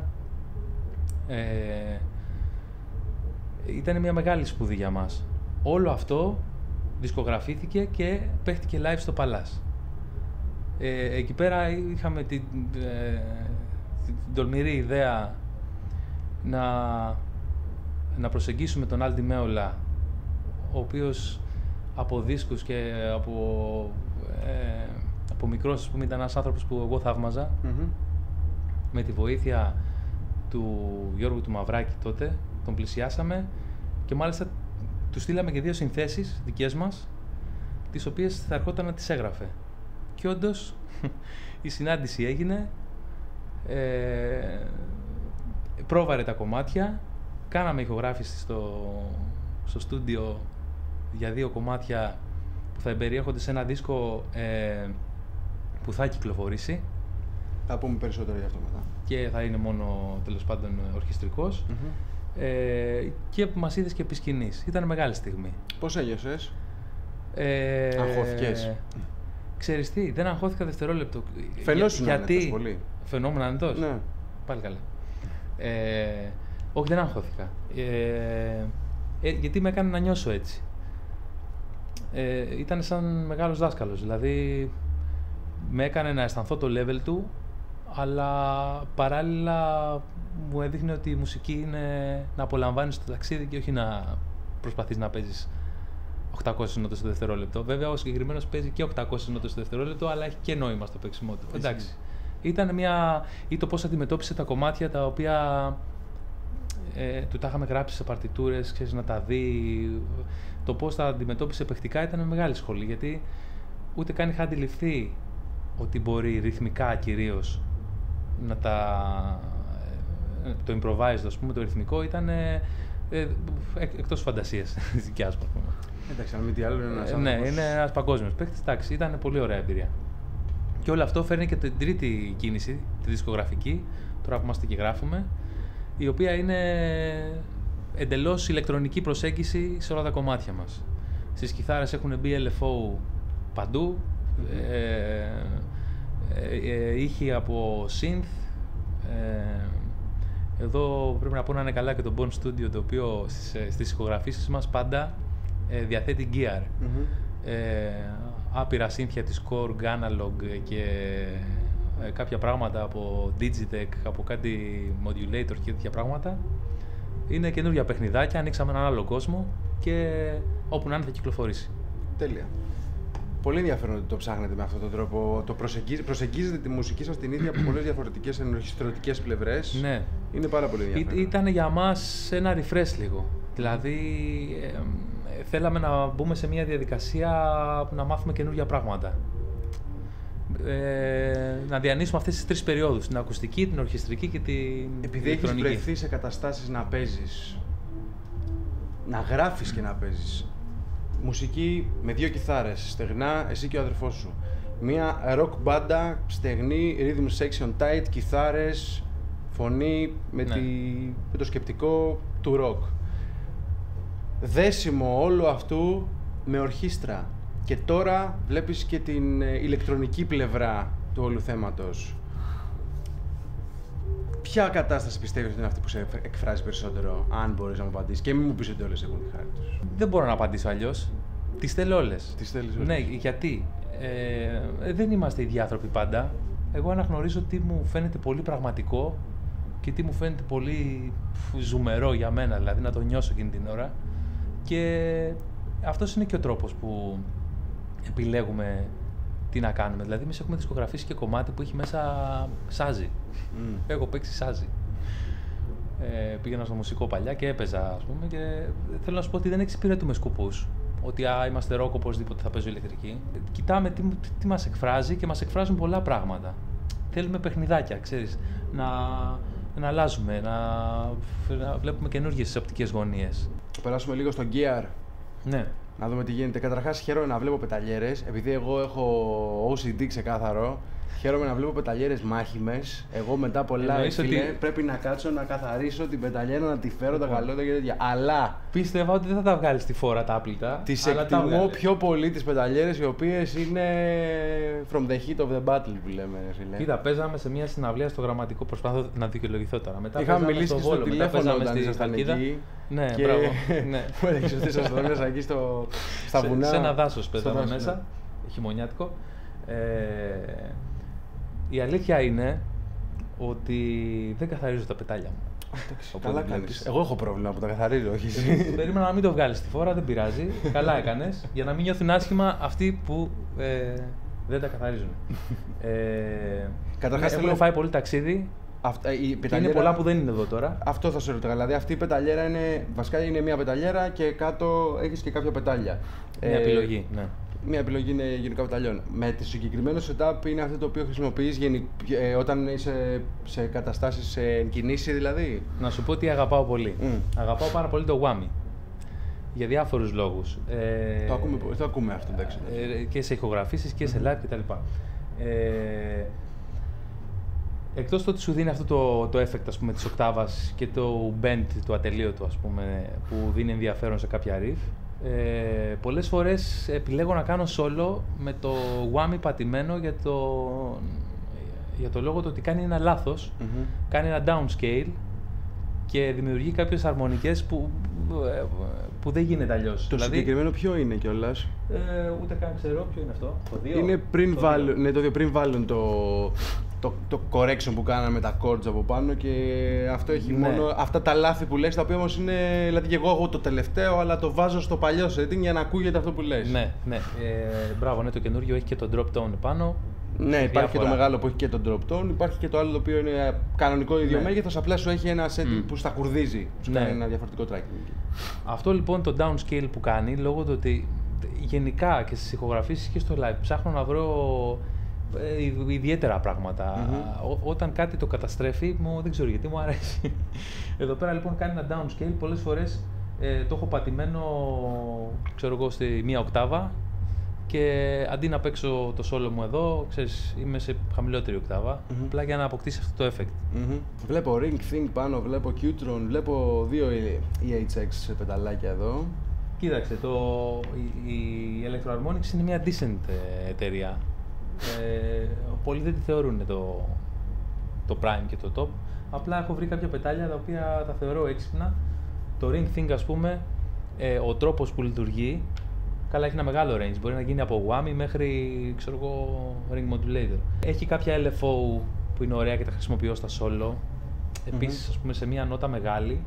Ε, ήταν μια μεγάλη σπουδή για μας. Όλο αυτό δισκογραφήθηκε και παίχτηκε live στο Παλάς. Ε, εκεί πέρα είχαμε την, ε, την τολμηρή ιδέα να, να προσεγγίσουμε τον Άλντι Μέολα, ο οποίος από δίσκους και από, ε, από μικρός, ας πούμε, ήταν ένας άνθρωπος που εγώ θαύμαζα. Mm-hmm. Με τη βοήθεια του Γιώργου του Μαυράκη τότε, τον πλησιάσαμε και μάλιστα του στείλαμε και δύο συνθέσεις δικές μας, τις οποίες θα ερχόταν να τις έγραφε. Και όντως η συνάντηση έγινε, ε, πρόβαρε τα κομμάτια, κάναμε ηχογράφηση στο, στο στούντιο για δύο κομμάτια που θα εμπεριέχονται σε ένα δίσκο ε, που θα κυκλοφορήσει. Θα πούμε περισσότερο για αυτό μετά. Και θα είναι μόνο, τέλος πάντων, ορχιστρικός. Mm-hmm. Ε, και μας είδες και επί σκηνής. Ήταν μεγάλη στιγμή. Πώς ένιωσες? Ε, Αγχώθηκες? Ξέρεις τι, δεν αγχώθηκα δευτερόλεπτο. Φαινόσουν γιατί... άνετος πολύ. Φαινόμουν άνετος? Ναι. Πάλι καλά. Ε, όχι, δεν αγχώθηκα. Ε, ε, γιατί με έκανε να νιώσω έτσι. Ε, ήταν σαν μεγάλος δάσκαλος. Δηλαδή, με έκανε να αισθανθώ το level του, αλλά παράλληλα μου έδειχνε ότι η μουσική είναι να απολαμβάνεις το ταξίδι και όχι να προσπαθείς να παίζεις οκτακόσιες νότες το δευτερόλεπτο. Βέβαια, ο συγκεκριμένος παίζει και οκτακόσιες νότες το δευτερόλεπτο, αλλά έχει και νόημα στο παίξιμό του. Εντάξει. Ήταν μια... ή το πώς αντιμετώπισε τα κομμάτια τα οποία ε, του τα είχαμε γράψει σε παρτιτούρες, ξέρεις, να τα δει. Το πώς τα αντιμετώπισε παιχτικά ήταν μεγάλη σχολή, γιατί ούτε καν είχα αντιληφθεί ότι μπορεί ρυθμικά κυρίως να τα... το improvised, ας πούμε, το ρυθμικό ήταν ε, ε, εκτός φαντασίας της δικιάς μου. Εντάξει, αν μη τι άλλο είναι ένας ε, άνθρωπος... Ναι, είναι ένας παγκόσμιος παίκτης, εντάξει, ήταν πολύ ωραία εμπειρία. Και όλο αυτό φέρνει και την τρίτη κίνηση, τη δισκογραφική, τώρα που είμαστε και γράφουμε, η οποία είναι εντελώς ηλεκτρονική προσέγγιση σε όλα τα κομμάτια μας. Στις κιθάρες έχουν μπει ελ εφ ο παντού, mm-hmm. ε, ε, ε, ήχοι από synth. Ε, εδώ πρέπει να πω να είναι καλά και το Bone Studio, το οποίο στις, στις ηχογραφήσεις μας πάντα ε, διαθέτει gear. Mm-hmm. Ε, άπειρα σύνθια της Korg, Analog και ε, κάποια πράγματα από Digitech, από κάτι Modulator και τέτοια πράγματα. Είναι καινούργια παιχνιδάκια, ανοίξαμε έναν άλλο κόσμο και όπου να είναι θα κυκλοφορήσει. Τέλεια. Πολύ ενδιαφέρον ότι το ψάχνετε με αυτόν τον τρόπο. Το προσεγγίζετε, προσεγγίζετε τη μουσική σας την ίδια από πολλές διαφορετικές ενορχιστρωτικές πλευρές. Ναι. Είναι πάρα πολύ ενδιαφέρον. Ή, ήταν για μας ένα refresh λίγο. Δηλαδή, ε, ε, θέλαμε να μπούμε σε μια διαδικασία που να μάθουμε καινούργια πράγματα. Ε, να διανύσουμε αυτές τις τρεις περιόδους, την ακουστική, την ορχιστρική και την Επειδή έχεις βρεθεί σε καταστάσεις να παίζεις, να γράφεις και να παίζεις μουσική με δύο κιθάρες, στεγνά, εσύ και ο αδερφός σου. Μια rock μπάντα, στεγνή, rhythm section tight, κιθάρες, φωνή με, ναι. τη, με το σκεπτικό του rock. Δέσιμο όλου αυτού με ορχήστρα. Και τώρα βλέπεις και την ηλεκτρονική πλευρά του όλου θέματος. Ποια κατάσταση πιστεύεις ότι είναι αυτή που σε εκφράζει περισσότερο, αν μπορείς να μου απαντήσεις, και μην μου πεις ότι όλες έχουν τη χάρη τους? Δεν μπορώ να απαντήσω αλλιώς. Τις θέλω όλες. Τις θέλεις όλες. Ναι, γιατί ε, δεν είμαστε οι ίδιοι άνθρωποι πάντα. Εγώ αναγνωρίζω τι μου φαίνεται πολύ πραγματικό και τι μου φαίνεται πολύ ζουμερό για μένα, δηλαδή να το νιώσω εκείνη την ώρα. Και αυτός είναι και ο τρόπος που επιλέγουμε τι να κάνουμε. Δηλαδή, εμείς έχουμε δισκογραφήσει και κομμάτι που έχει μέσα σάζι. Mm. Έχω παίξει σάζι. Ε, πήγαινα στο μουσικό παλιά και έπαιζα, ας πούμε, και θέλω να σου πω ότι δεν εξυπηρετούμε σκοπούς. Ότι α, είμαστε ροκ, οπωσδήποτε θα παίζω ηλεκτρική. Κοιτάμε τι, τι, τι μας εκφράζει και μας εκφράζουν πολλά πράγματα. Θέλουμε παιχνιδάκια, ξέρεις, να, να αλλάζουμε, να, να βλέπουμε καινούργιες οπτικές γωνίες. Περάσουμε λίγο στο gear. Ναι. Να δούμε τι γίνεται. Καταρχάς, χαίρομαι να βλέπω πεταλιέρες, επειδή εγώ έχω ο σι ντι ξεκάθαρο. Χαίρομαι να βλέπω πεταλιέρες μάχημες. Εγώ μετά πολλά φίλε, ότι... πρέπει να κάτσω να καθαρίσω την πεταλιέρα, να τη φέρω τα γαλόντα και τέτοια. Αλλά. Πίστευα ότι δεν θα τα βγάλεις στη φόρα τα άπλυτα. Τις εκτιμώ πιο πολύ τις πεταλιέρες, οι οποίες είναι from the heat of the battle που λέμε, φίλε. Κοίτα, παίζαμε σε μια συναυλία στο Γραμματικό. Προσπαθώ να δικαιολογηθώ τώρα. Μετά είχαμε μιλήσει στο και στο Βόλο, τηλέφωνο όταν ήσασταν εκεί. Ναι, και... μπράβο. Ναι. Μου έδειξε ότι ήσασταν μέσα εκεί στο... στα βουνά. Σε ένα δάσος παίζαμε μέσα, χειμωνιάτικο. Ε, η αλήθεια είναι ότι δεν καθαρίζω τα πετάλια μου. Καλά κάνεις. Εγώ έχω πρόβλημα που τα καθαρίζω, όχι εσύ. Περίμενα να μην το βγάλεις στη φόρα, δεν πειράζει. Καλά έκανες, για να μην νιώθουν άσχημα αυτοί που ε, δεν τα καθαρίζουν. Ε, Καταρχάς έχουν θέλω... φάει πολύ ταξίδι. Αυτά, η πεταλιέρα... Είναι πολλά που δεν είναι εδώ τώρα. Αυτό θα σου ρωτήσω. Δηλαδή, αυτή η πεταλιέρα είναι. Βασικά είναι μια πεταλιέρα και κάτω έχει και κάποια πετάλια. Μια ε, επιλογή, ναι. Μια επιλογή είναι γενικά πεταλιών. Με το συγκεκριμένο setup είναι αυτό το οποίο χρησιμοποιείς γενι... ε, όταν είσαι σε καταστάσεις σε κινήσει, δηλαδή. Να σου πω τι αγαπάω πολύ. Mm. Αγαπάω πάρα πολύ το whammy. Για διάφορους λόγους. Ε, το, ακούμε, το ακούμε αυτό, εντάξει. Ε, και σε ηχογραφήσεις και σε live κτλ. Ε, Εκτός το ότι σου δίνει αυτό το, το effect, ας πούμε, της οκτάβας και το bend, το ατελείωτο, ας πούμε, που δίνει ενδιαφέρον σε κάποια riff, ε, πολλές φορές επιλέγω να κάνω solo με το whammy πατημένο για το, για το λόγο το ότι κάνει ένα λάθος, mm-hmm. κάνει ένα downscale και δημιουργεί κάποιες αρμονικές που, που δεν γίνεται αλλιώς. Το δηλαδή, συγκεκριμένο ποιο είναι κιόλας? Ε, ούτε καν ξέρω ποιο είναι αυτό. Το δύο. Είναι πριν βάλουν, ναι, το δύο, πριν βάλουν το, το, το correction που κάνανε με τα chords από πάνω και αυτό έχει ναι. μόνο αυτά τα λάθη που λες, τα οποία όμως είναι, δηλαδή και εγώ έχω το τελευταίο, αλλά το βάζω στο παλιό setting για να ακούγεται αυτό που λες. Ναι, ναι. Ε, μπράβο, ναι, το καινούργιο έχει και το drop tone πάνω. Ναι, υπάρχει διάφορα. Και το μεγάλο που έχει και το drop tone, υπάρχει και το άλλο το οποίο είναι κανονικό ίδιο ναι. μέγεθος, απλά σου έχει ένα setting mm. που στα κουρδίζει, σου ναι. κάνει ένα διαφορετικό tracking. Αυτό λοιπόν το downscale που κάνει, λόγω του ότι γενικά και στις ηχογραφήσεις και στο live ψάχνω να βρω ε, ιδιαίτερα πράγματα. Mm-hmm. Ό, όταν κάτι το καταστρέφει, μου, δεν ξέρω γιατί μου αρέσει. Εδώ πέρα λοιπόν κάνει ένα downscale, πολλές φορές ε, το έχω πατημένο, ξέρω εγώ, στη μία οκτάβα και αντί να παίξω το solo μου εδώ, ξέρεις, είμαι σε χαμηλότερη οκτάβα, mm-hmm. απλά για να αποκτήσει αυτό το effect. Mm-hmm. Βλέπω Ring Think πάνω, βλέπω Qtron, βλέπω δύο ι έιτς εξ πεταλάκια εδώ. Κοίταξε, το, η, η Electro Harmonix είναι μια decent εταιρεία. Ε, πολλοί δεν τη θεωρούν το, το Prime και το Top. Απλά έχω βρει κάποια πετάλια τα οποία τα θεωρώ έξυπνα. Το Ring Think, ας πούμε, ε, ο τρόπος που λειτουργεί, καλά, έχει ένα μεγάλο range. Μπορεί να γίνει από whammy μέχρι, ξέρω εγώ, ring modulator. Έχει κάποια ελ εφ ο που είναι ωραία και τα χρησιμοποιώ στα solo. Επίσης, mm-hmm. ας πούμε, σε μια νότα μεγάλη,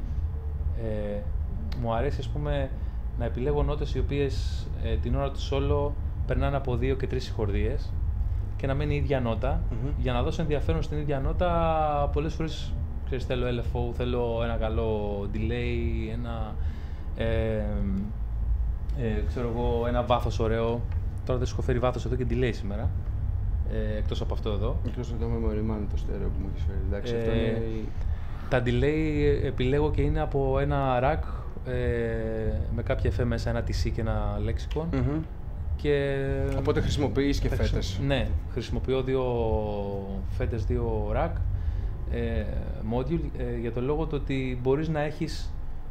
ε, μου αρέσει, ας πούμε, να επιλέγω νότες οι οποίες ε, την ώρα του solo περνάνε από δύο και τρεις συγχορδίες και να μένει η ίδια νότα. Mm-hmm. Για να δώσω ενδιαφέρον στην ίδια νότα, πολλές φορές, ξέρεις, θέλω ελ εφ ο, θέλω ένα καλό delay, ένα, ε, ε, ξέρω εγώ, ένα βάθος ωραίο. Τώρα δεν σου έχω φέρει βάθος εδώ και delay σήμερα, ε, εκτός από αυτό εδώ. Εκτός από το memory man, το στέρεο που μου έχεις φέρει, εντάξει, ε, αυτό είναι... Τα delay επιλέγω και είναι από ένα rack ε, με κάποια εφ μέσα, ένα τι σι και ένα lexicon. Mm-hmm. Και... Οπότε χρησιμοποιείς και φέτες. Χρησιμο... Ναι, χρησιμοποιώ δύο φέτες, δύο rack ε, module ε, για το λόγο το ότι μπορείς να έχεις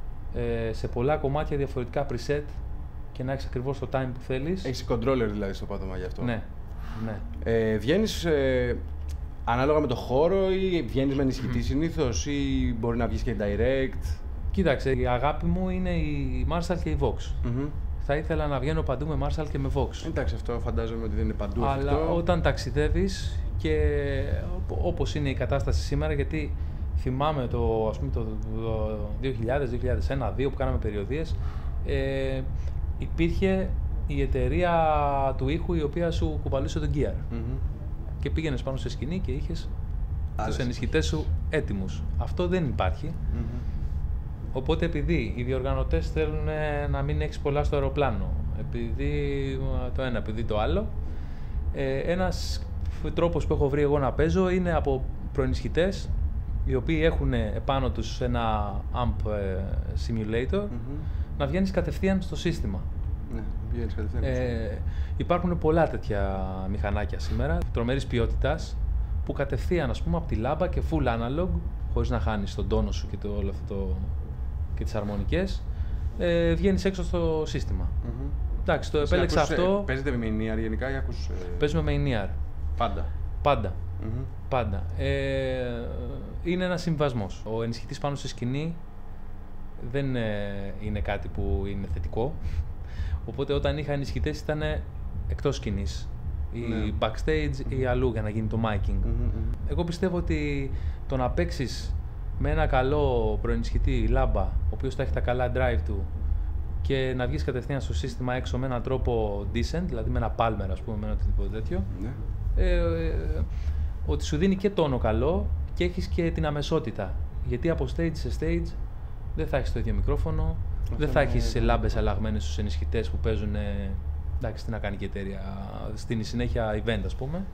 ε, σε πολλά κομμάτια διαφορετικά preset και να έχεις ακριβώς το time που θέλεις. Έχεις controller δηλαδή στο πάτωμα γι' αυτό. Ναι, ναι. Ε, βγαίνεις ε, ανάλογα με το χώρο ή βγαίνεις με ενισχυτή mm. συνήθως ή μπορεί να βγεις και direct? Κοίταξε, η αγάπη μου είναι η Marshall και η Vox. Mm-hmm. Θα ήθελα να βγαίνω παντού με Marshall και με Vox. Εντάξει, αυτό φαντάζομαι ότι δεν είναι παντού. Αλλά αυτό. Όταν ταξιδεύεις και όπως είναι η κατάσταση σήμερα, γιατί θυμάμαι το, ας πούμε, το δύο χιλιάδες, δύο χιλιάδες ένα, δύο χιλιάδες δύο που κάναμε περιοδίες, ε, υπήρχε η εταιρεία του ήχου η οποία σου κουβαλούσε τον gear. Mm-hmm. Και πήγαινες πάνω σε σκηνή και είχες τους ενισχυτές σου έτοιμους. Αυτό δεν υπάρχει. Mm-hmm. Οπότε επειδή οι διοργανωτές θέλουν να μην έχεις πολλά στο αεροπλάνο, επειδή το ένα, επειδή το άλλο, ε, ένας τρόπος που έχω βρει εγώ να παίζω είναι από προενισχυτές, οι οποίοι έχουν επάνω τους ένα amp simulator, mm-hmm. να βγαίνεις κατευθείαν στο σύστημα. Ναι, βγαίνεις κατευθείαν. Ε, υπάρχουν πολλά τέτοια μηχανάκια σήμερα, τρομερής ποιότητας, που κατευθείαν, ας πούμε, από τη λάμπα και full analog, χωρίς να χάνεις τον τόνο σου και το, όλο αυτό το... και τις αρμονικές, ε, βγαίνεις έξω στο σύστημα. Mm-hmm. Εντάξει, το Εσύ επέλεξα ακούς, αυτό... Παίζετε με in-ear γενικά ή ακούς... Παίζουμε με in-ear. Πάντα. Πάντα. Mm-hmm. Πάντα. Ε, είναι ένας συμβασμός. Ο ενισχυτής πάνω στη σκηνή δεν ε, είναι κάτι που είναι θετικό. Οπότε όταν είχα ενισχυτές ήταν εκτός σκηνής. Ή ναι. backstage ή αλλού για να γίνει το miking. Mm-hmm. εγώ πιστεύω ότι το να παίξεις με ένα καλό προενισχυτή λάμπα, ο οποίος θα έχει τα καλά drive του και να βγεις κατευθείαν στο σύστημα έξω με έναν τρόπο decent, δηλαδή με ένα palmer, ας πούμε, με ένα οτιδήποτε τέτοιο, ναι. ε, ε, ότι σου δίνει και τόνο καλό και έχεις και την αμεσότητα. Γιατί από stage σε stage δεν θα έχεις το ίδιο μικρόφωνο, αυτό δεν θα έχεις λάμπες αλλαγμένες στους ενισχυτές που παίζουν, εντάξει, τι να κάνει και η εταιρεία, στην συνέχεια event, ας πούμε.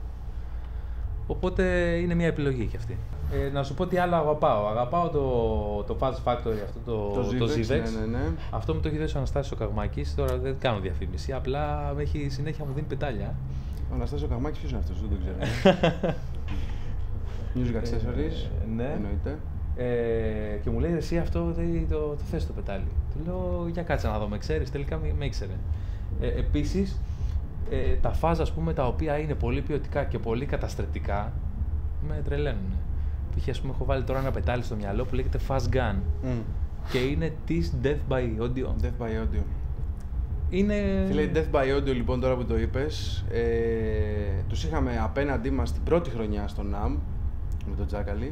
Οπότε είναι μια επιλογή κι αυτή. Ε, να σου πω τι άλλο αγαπάω. Αγαπάω το, το Fuzz Factory, αυτό το, το, το Zivex. Zivex. Ναι, ναι, ναι. Αυτό μου το έχει δώσει ο Αναστάσιος ο Καγμάκης. Τώρα δεν κάνω διαφήμιση. Απλά έχει συνέχεια μου δίνει πετάλια. Ο Αναστάσιος ο Καγμάκης ποιος είναι αυτός, δεν το ξέρω. Music Accessories. Ε, ναι. Εννοείται. Ε, και μου λέει εσύ αυτό το, το, το θες το πετάλι. Του λέω για κάτσε να δω, με ξέρεις. Τελικά με ήξερε. Ε, επίσης, ε, τα φάζ, ας πούμε, τα οποία είναι πολύ ποιοτικά και πολύ καταστρεπτικά, με τρελαίνουν. Π.χ. ας πούμε, έχω βάλει τώρα ένα πετάλι στο μυαλό που λέγεται Fuzz Gun mm. και είναι της Death by Audio. Death by Audio. Είναι... Φίλε, Death by Audio, λοιπόν, τώρα που το είπες, ε, τους είχαμε απέναντί μας την πρώτη χρονιά στο ναμ με τον Τζάκαλη.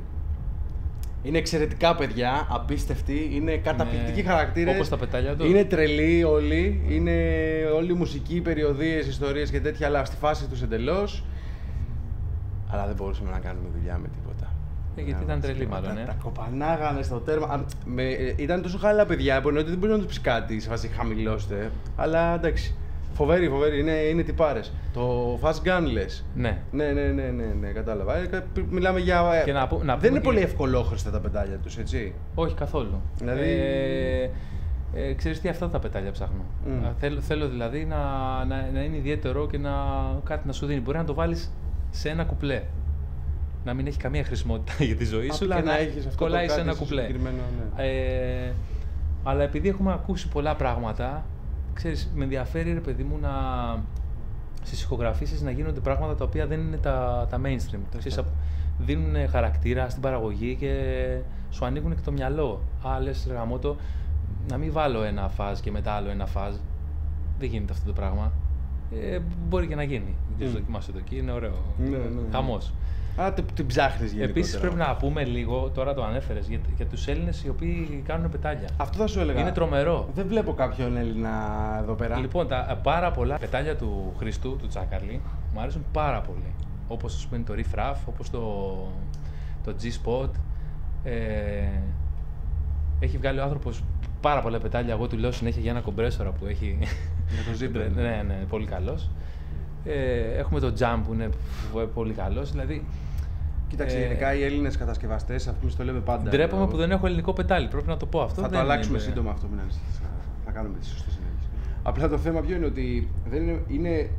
Είναι εξαιρετικά παιδιά, απίστευτοι, είναι καταπληκτικοί ναι, χαρακτήρες. Όπως τα πετάλια του. Είναι τρελοί όλοι, είναι όλοι μουσικοί, περιοδίες, ιστορίες και τέτοια, αλλά στη φάση τους εντελώς. Αλλά δεν μπορούσαμε να κάνουμε δουλειά με τίποτα. Ε, γιατί ήταν τρελοί μάλλον, τα, ε. τα κοπανάγανε στο τέρμα. Με, ε, ήταν τόσο καλά παιδιά που εννοείται δεν μπορεί να τους πεις κάτι σε φάση χαμηλώστε. Αλλά εντάξει. Φοβερή, φοβερή, είναι, είναι τυπάρες. Το Fuzz Gun λες. Ναι. Ναι, ναι, ναι, ναι, ναι, κατάλαβα. Μιλάμε για... Και να, να δεν είναι και... πολύ ευκολόχρηστα τα πετάλια τους, έτσι. Όχι καθόλου. Δηλαδή... Ε, ε, ξέρεις τι, αυτά τα πετάλια ψάχνω. Mm. Θέλω, θέλω δηλαδή να, να, να είναι ιδιαίτερο και να, κάτι να σου δίνει. Μπορεί να το βάλεις σε ένα κουπλέ. Να μην έχει καμία χρησιμότητα για τη ζωή σου. Απλά και να, να έχεις αυτό κολλάει το σε ένα κουπλέ. Ναι. Ε, αλλά επειδή έχουμε ακούσει πολλά πράγματα, ξέρεις, με ενδιαφέρει, ρε παιδί μου, να στις ηχογραφήσεις να γίνονται πράγματα τα οποία δεν είναι τα, τα mainstream. Ξέρεις, δίνουν χαρακτήρα στην παραγωγή και σου ανοίγουν και το μυαλό. Α, λες, γαμώτο, να μην βάλω ένα φάζ και μετά άλλο ένα φάζ. Δεν γίνεται αυτό το πράγμα. Ε, μπορεί και να γίνει. Δεν mm. δοκιμάσαι το εκεί, είναι ωραίο. Ναι, ναι, ναι. Χαμός. Α, την ψάχνεις γενικότερα. Επίσης πρέπει να πούμε λίγο, τώρα το ανέφερες, για, για τους Έλληνες οι οποίοι κάνουν πετάλια. Αυτό θα σου έλεγα. Είναι τρομερό. Δεν βλέπω κάποιον Έλληνα εδώ πέρα. Λοιπόν, τα πάρα πολλά πετάλια του Χριστού, του Τζάκαλη, μου αρέσουν πάρα πολύ. Όπως ας πούμε το Riff Raff, όπως το, το G-Spot. Ε, έχει βγάλει ο άνθρωπος πάρα πολλά πετάλια. Εγώ του λέω συνέχεια για ένα κομπρέσορα που έχει. Για το Zipper. ναι, ναι, πολύ καλός. Ε, έχουμε το Jump που είναι πολύ καλός. Δηλαδή, κοίταξε, ε, γενικά οι Έλληνες κατασκευαστές, αυτούς το λέμε πάντα. Ντρέπομαι εδώ. που δεν έχω ελληνικό πετάλι. Πρέπει να το πω αυτό. Θα δεν το αλλάξουμε είναι... σύντομα αυτό, μην ανησυχείς. Θα κάνουμε τις σωστές ενέργειες. Απλά το θέμα ποιο είναι ότι δεν είναι. είναι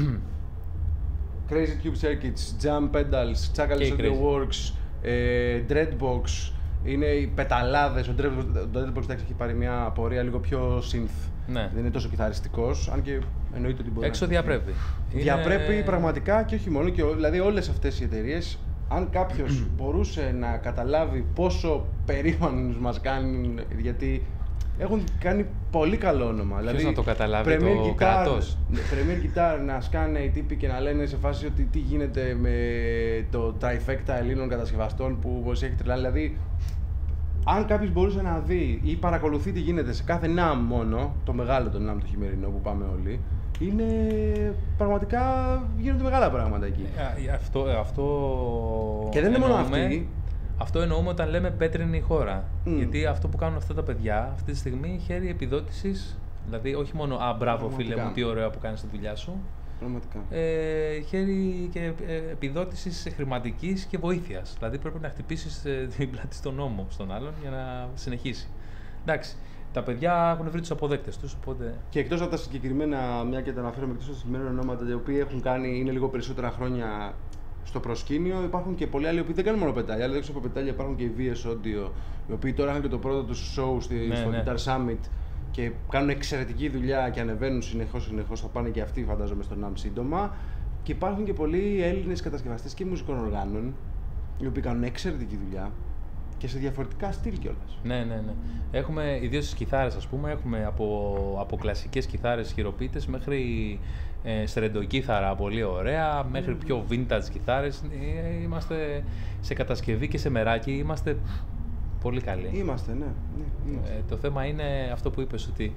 Crazy Tube Circuits, Jump Pedals, Chuckles Audio Works, ε, Dreadbox. Είναι οι πεταλάδες. Ο Dreadbox έχει πάρει μια πορεία λίγο πιο synth. Ναι. Δεν είναι τόσο κιθαριστικός, αν και εννοείται ότι μπορεί. Έξω διαπρέπει. Διαπρέπει είναι... πραγματικά και όχι μόνο. Και, δηλαδή, όλες αυτές οι εταιρείες, αν κάποιος μπορούσε να καταλάβει πόσο περήφανος μας κάνουν, γιατί έχουν κάνει πολύ καλό όνομα. Ποιος δηλαδή, να το καταλάβει, το Guitar, κράτος. Premier Guitar να σκάνε οι τύποι και να λένε σε φάση ότι τι γίνεται με το trifecta Ελλήνων κατασκευαστών που μας έχει τρελάνει. Δηλαδή, αν κάποιος μπορούσε να δει ή παρακολουθεί τι γίνεται σε κάθε ναμ μόνο, το μεγάλο το ναμ το χειμερινό που πάμε όλοι, είναι πραγματικά γίνονται μεγάλα πράγματα εκεί. Ε, αυτό, αυτό και δεν είναι μόνο αυτοί. Αυτό εννοούμε όταν λέμε πέτρινη χώρα. Mm. Γιατί αυτό που κάνουν αυτά τα παιδιά αυτή τη στιγμή χέρι επιδότησης, δηλαδή όχι μόνο «Α, μπράβο φίλε μου, τι ωραία που κάνεις τη δουλειά σου», πραγματικά. Ε, χέρι και ε, επιδότησης χρηματικής και βοήθειας. Δηλαδή πρέπει να χτυπήσεις ε, την πλάτη στον νόμο στον άλλον για να συνεχίσει. Εντάξει, τα παιδιά έχουν βρει τους αποδέκτες τους, οπότε... Και εκτός από τα συγκεκριμένα, μια και τα αναφέρομαι, εκτός από τα συγκεκριμένα ονόματα, τα οποία έχουν κάνει, είναι λίγο περισσότερα χρόνια στο προσκήνιο, υπάρχουν και πολλοί άλλοι που δεν κάνουν μόνο πετάλια. Αλλά έξω από πετάλια υπάρχουν και οι βι ες Audio, οι οποίοι τώρα έχουν και το πρώτο τους show στη, ναι, στο ναι. Guitar Summit και κάνουν εξαιρετική δουλειά και ανεβαίνουν συνεχώς, συνεχώς. Θα πάνε και αυτοί, φαντάζομαι, στον ναμ σύντομα. Και υπάρχουν και πολλοί Έλληνες κατασκευαστές και μουσικών οργάνων, οι οποίοι κάνουν εξαιρετική δουλειά. Και σε διαφορετικά στυλ κιόλας. Ναι, ναι, ναι. Έχουμε, ιδίως στις κιθάρες, ας πούμε, έχουμε από, από κλασικές κιθάρες χειροποίητες μέχρι ε, σρεντοκίθαρα πολύ ωραία, μέχρι mm. πιο vintage κιθάρες. Ε, είμαστε σε κατασκευή και σε μεράκι, είμαστε πολύ καλοί. Είμαστε, ναι. ναι είμαστε. Ε, το θέμα είναι αυτό που είπες, ότι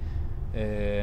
ε,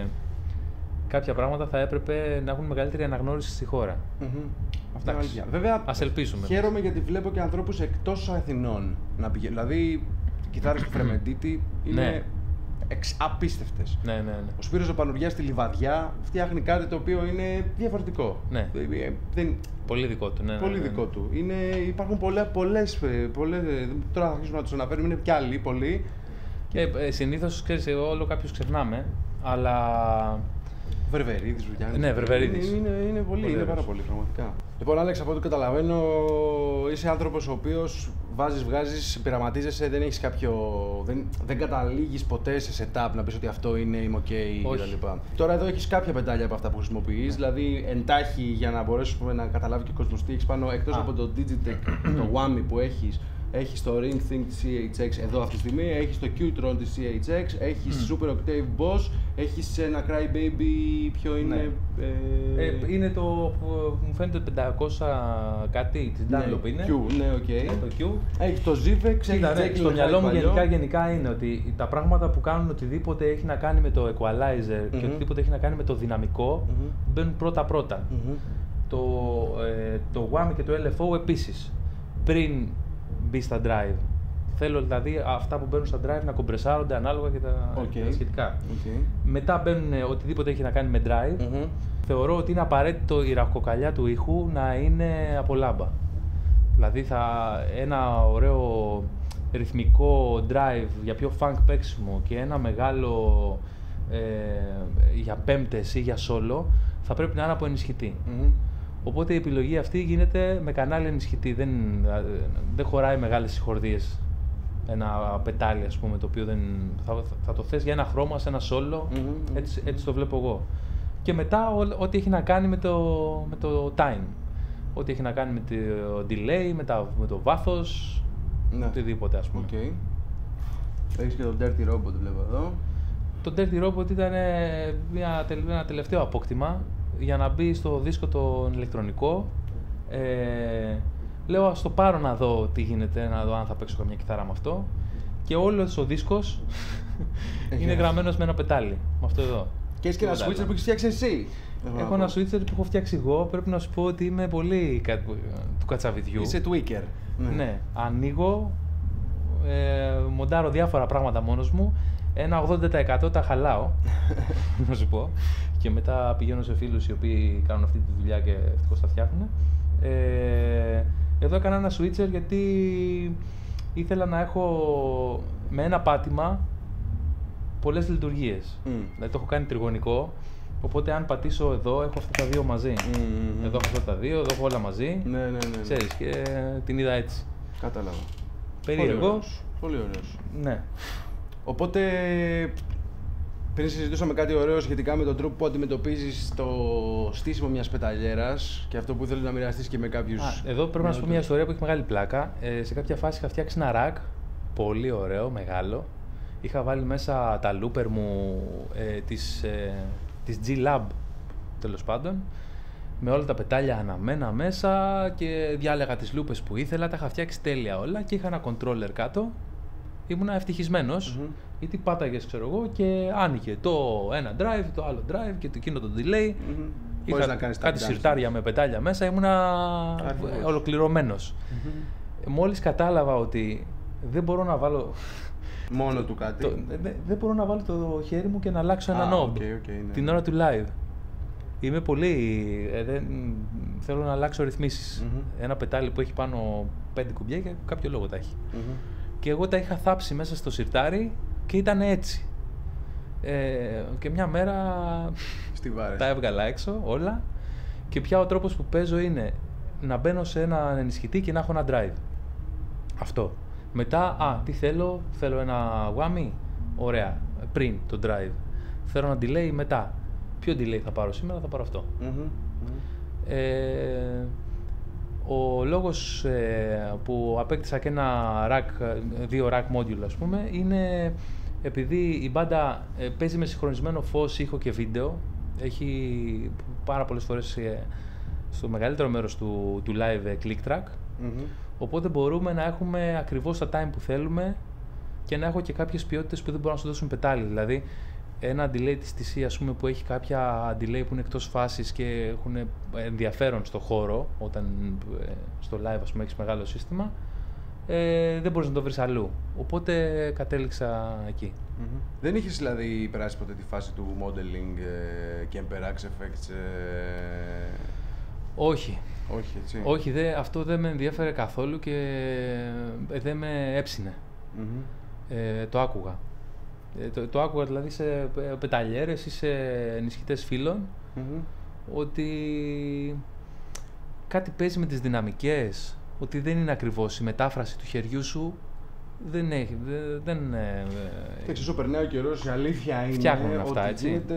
κάποια πράγματα θα έπρεπε να έχουν μεγαλύτερη αναγνώριση στη χώρα. Mm-hmm. Αυτά είναι αλήθεια. Βέβαια, ας ελπίσουμε. Χαίρομαι γιατί βλέπω και ανθρώπους εκτός Αθηνών να πηγαίνουν. Δηλαδή, οι κιθάρες του Φρεμεντίτη είναι ναι. εξ, απίστευτες. Ναι, ναι, ναι. Ο Σπύρος ο Πανουριάς στη Λιβαδιά φτιάχνει κάτι το οποίο είναι διαφορετικό. Ναι. Δεν... Πολύ δικό του. Ναι, πολύ ναι, ναι. δικό του. Είναι, υπάρχουν πολλές, πολλές, πολλές, τώρα θα αρχίσουμε να τους αναφέρουμε, είναι κι άλλοι πολλοί. Και ε, συνήθως, ξέρεις, όλο κάποιους ξεχνάμε, αλλά... Βερβερίδης, Βουλιάνης. Ναι, Βερβερίδης. Είναι, είναι, είναι πολύ, είναι πάρα πολύ, πραγματικά. Λοιπόν, Άλεξ, από ό,τι καταλαβαίνω, είσαι άνθρωπος ο οποίος βάζεις, βγάζεις, πειραματίζεσαι, δεν έχεις κάποιο... Δεν, δεν καταλήγεις ποτέ σε setup να πεις ότι αυτό είναι, είμαι ok κτλ. Τώρα εδώ έχεις κάποια πεντάλια από αυτά που χρησιμοποιείς, ναι. δηλαδή εντάχει για να μπορέσεις να καταλάβει και ο κόσμος τι έχεις πάνω, εκτός Α. από το Digitech, το Whammy που έχεις. Έχεις το Ring Think της σι έιτς εξ εδώ αυτή τη στιγμή, έχεις το Qtron της σι έιτς εξ, έχεις mm. Super Octave Boss, έχεις ένα Crybaby, ποιο είναι... Ναι. Ε... Ε, είναι το που μου φαίνεται πεντακόσια κάτι, της Dunlop ναι, είναι. Q, ναι, οκ. Okay. Το Q. Έχεις το Zivex, έχεις ναι, Jekyll, στο μυαλό μου γενικά, γενικά είναι ότι τα πράγματα που κάνουν οτιδήποτε έχει να κάνει με το equalizer mm-hmm. και οτιδήποτε έχει να κάνει με το δυναμικό, mm-hmm. μπαίνουν πρώτα-πρώτα. Mm-hmm. Το, ε, το Whammy και το ελ εφ ο επίσης, πριν μπει στα drive. Θέλω δηλαδή αυτά που μπαίνουν στα drive να κομπρεσάρονται ανάλογα και τα, okay. και τα σχετικά. Okay. Μετά μπαίνουν οτιδήποτε έχει να κάνει με drive. Mm-hmm. Θεωρώ ότι είναι απαραίτητο η ραχοκοκαλιά του ήχου να είναι από λάμπα. Δηλαδή θα, ένα ωραίο ρυθμικό drive για πιο funk παίξιμο και ένα μεγάλο ε, για πέμπτες ή για solo θα πρέπει να είναι από ενισχυτή. Mm-hmm. Οπότε η επιλογή αυτή γίνεται με κανάλι ενισχυτή. Δεν, δεν χωράει μεγάλες συγχορδίες ένα πετάλι, ας πούμε, το οποίο δεν, θα, θα το θες για ένα χρώμα, σε ένα solo, mm-hmm. έτσι, έτσι το βλέπω εγώ. Και μετά ό,τι έχει να κάνει με το, με το time. Ό,τι έχει να κάνει με το delay, με, τα, με το βάθος, ναι. οτιδήποτε, ας πούμε. Okay. Έχεις και το Dirty Robot, βλέπω εδώ. Το Dirty Robot ήταν μια, ένα τελευταίο απόκτημα για να μπει στο δίσκο τον ηλεκτρονικό. Ε, λέω ας το πάρω να δω τι γίνεται, να δω αν θα παίξω καμιά κιθάρα με αυτό. Και όλος ο δίσκος είναι γραμμένος με ένα πετάλι, με αυτό εδώ. Και έχεις και ένα switcher που έχεις φτιάξει εσύ. Έχω ένα switcher που έχω φτιάξει εγώ, πρέπει να σου πω ότι είμαι πολύ του κατσαβιδιού. Είσαι tweaker. Ναι, ναι. Ανοίγω, ε, μοντάρω διάφορα πράγματα μόνος μου. Ένα ογδόντα τοις εκατό τα χαλάω, να σου πω. Και μετά πηγαίνω σε φίλους οι οποίοι κάνουν αυτή τη δουλειά και ευτυχώς τα φτιάχνουν. Ε, εδώ έκανα ένα switcher γιατί ήθελα να έχω με ένα πάτημα πολλές λειτουργίες. Mm. Δηλαδή το έχω κάνει τριγωνικό, οπότε αν πατήσω εδώ έχω αυτά τα δύο μαζί. Mm-hmm. Εδώ έχω αυτά τα δύο, εδώ έχω όλα μαζί. Ναι, ναι, ναι, ναι. Ξέρεις, και την είδα έτσι. Κατάλαβα. Περίεργο. Πολύ ωραίος. Ναι. Οπότε, πριν συζητούσαμε κάτι ωραίο σχετικά με τον τρόπο που αντιμετωπίζεις το στήσιμο μιας πεταλιέρας και αυτό που θέλεις να μοιραστείς και με κάποιους... Α, εδώ πρέπει να σου πω μια ιστορία που έχει μεγάλη πλάκα. Ε, σε κάποια φάση είχα φτιάξει ένα rack, πολύ ωραίο, μεγάλο. Είχα βάλει μέσα τα looper μου ε, της, ε, της G-Lab, τέλος πάντων, με όλα τα πετάλια αναμένα μέσα και διάλεγα τις λούπες που ήθελα, τα είχα φτιάξει τέλεια όλα και είχα ένα controller κάτω. Ήμουνα ευτυχισμένος, mm-hmm. γιατί πάταγες, ξέρω εγώ, και άνοιγε το ένα drive, το άλλο drive και το εκείνο το delay. Mm-hmm. Είχα να κάνεις κάτι σιρτάρια με πετάλια μέσα, ήμουνα Άρχιμος. ολοκληρωμένος. Mm-hmm. Μόλις κατάλαβα ότι δεν μπορώ να βάλω... Μόνο του κάτι. Το, δεν, δεν μπορώ να βάλω το χέρι μου και να αλλάξω ένα knob okay, okay, ναι. την ώρα του live. Είμαι πολύ... Ε, δεν, θέλω να αλλάξω ρυθμίσεις. Mm-hmm. Ένα πετάλι που έχει πάνω πέντε κουμπιά και κάποιο λόγο τα έχει. Mm-hmm. Και εγώ τα είχα θάψει μέσα στο σιρτάρι και ήταν έτσι. Ε, και μια μέρα τα έβγαλα έξω όλα και πια ο τρόπος που παίζω είναι να μπαίνω σε ένα ενισχυτή και να έχω ένα drive. Αυτό. Μετά, α, τι θέλω, θέλω ένα whammy, ωραία, πριν το drive. Θέλω ένα delay μετά. Ποιο delay θα πάρω σήμερα, θα πάρω αυτό. Mm-hmm. Ε, Ο λόγος ε, που απέκτησα και ένα rack, δύο rack module ας πούμε, είναι επειδή η μπάντα ε, παίζει με συγχρονισμένο φως, ήχο και βίντεο. Έχει πάρα πολλές φορές ε, στο μεγαλύτερο μέρος του, του live ε, click track. Mm-hmm. Οπότε μπορούμε να έχουμε ακριβώς τα time που θέλουμε και να έχω και κάποιες ποιότητες που δεν μπορούν να σου δώσουν πετάλι. Δηλαδή, ένα delay της τι σι ας πούμε, που έχει κάποια delay που είναι εκτός φάσης και έχουν ενδιαφέρον στο χώρο, όταν ε, στο live ας πούμε, έχεις μεγάλο σύστημα, ε, δεν μπορείς να το βρεις αλλού. Οπότε κατέληξα εκεί. Mm-hmm. Δεν είχες δηλαδή περάσει ποτέ τη φάση του modeling ε, και Emberax effects? Ε... Όχι. Όχι, έτσι. Όχι, δε, αυτό δεν με ενδιαφέρε καθόλου και ε, δεν με έψινε. Mm-hmm. Ε, το άκουγα. Ε, το, το άκουγα δηλαδή σε πεταλιέρες ή σε ενισχυτές φύλων, mm-hmm. ότι κάτι παίζει με τις δυναμικές, ότι δεν είναι ακριβώς η μετάφραση του χεριού σου. Δεν έχει, δεν... δεν Εντάξει, όσο περνάει ο καιρός, η αλήθεια είναι φτιάχνουν αυτά, ότι έτσι. γίνεται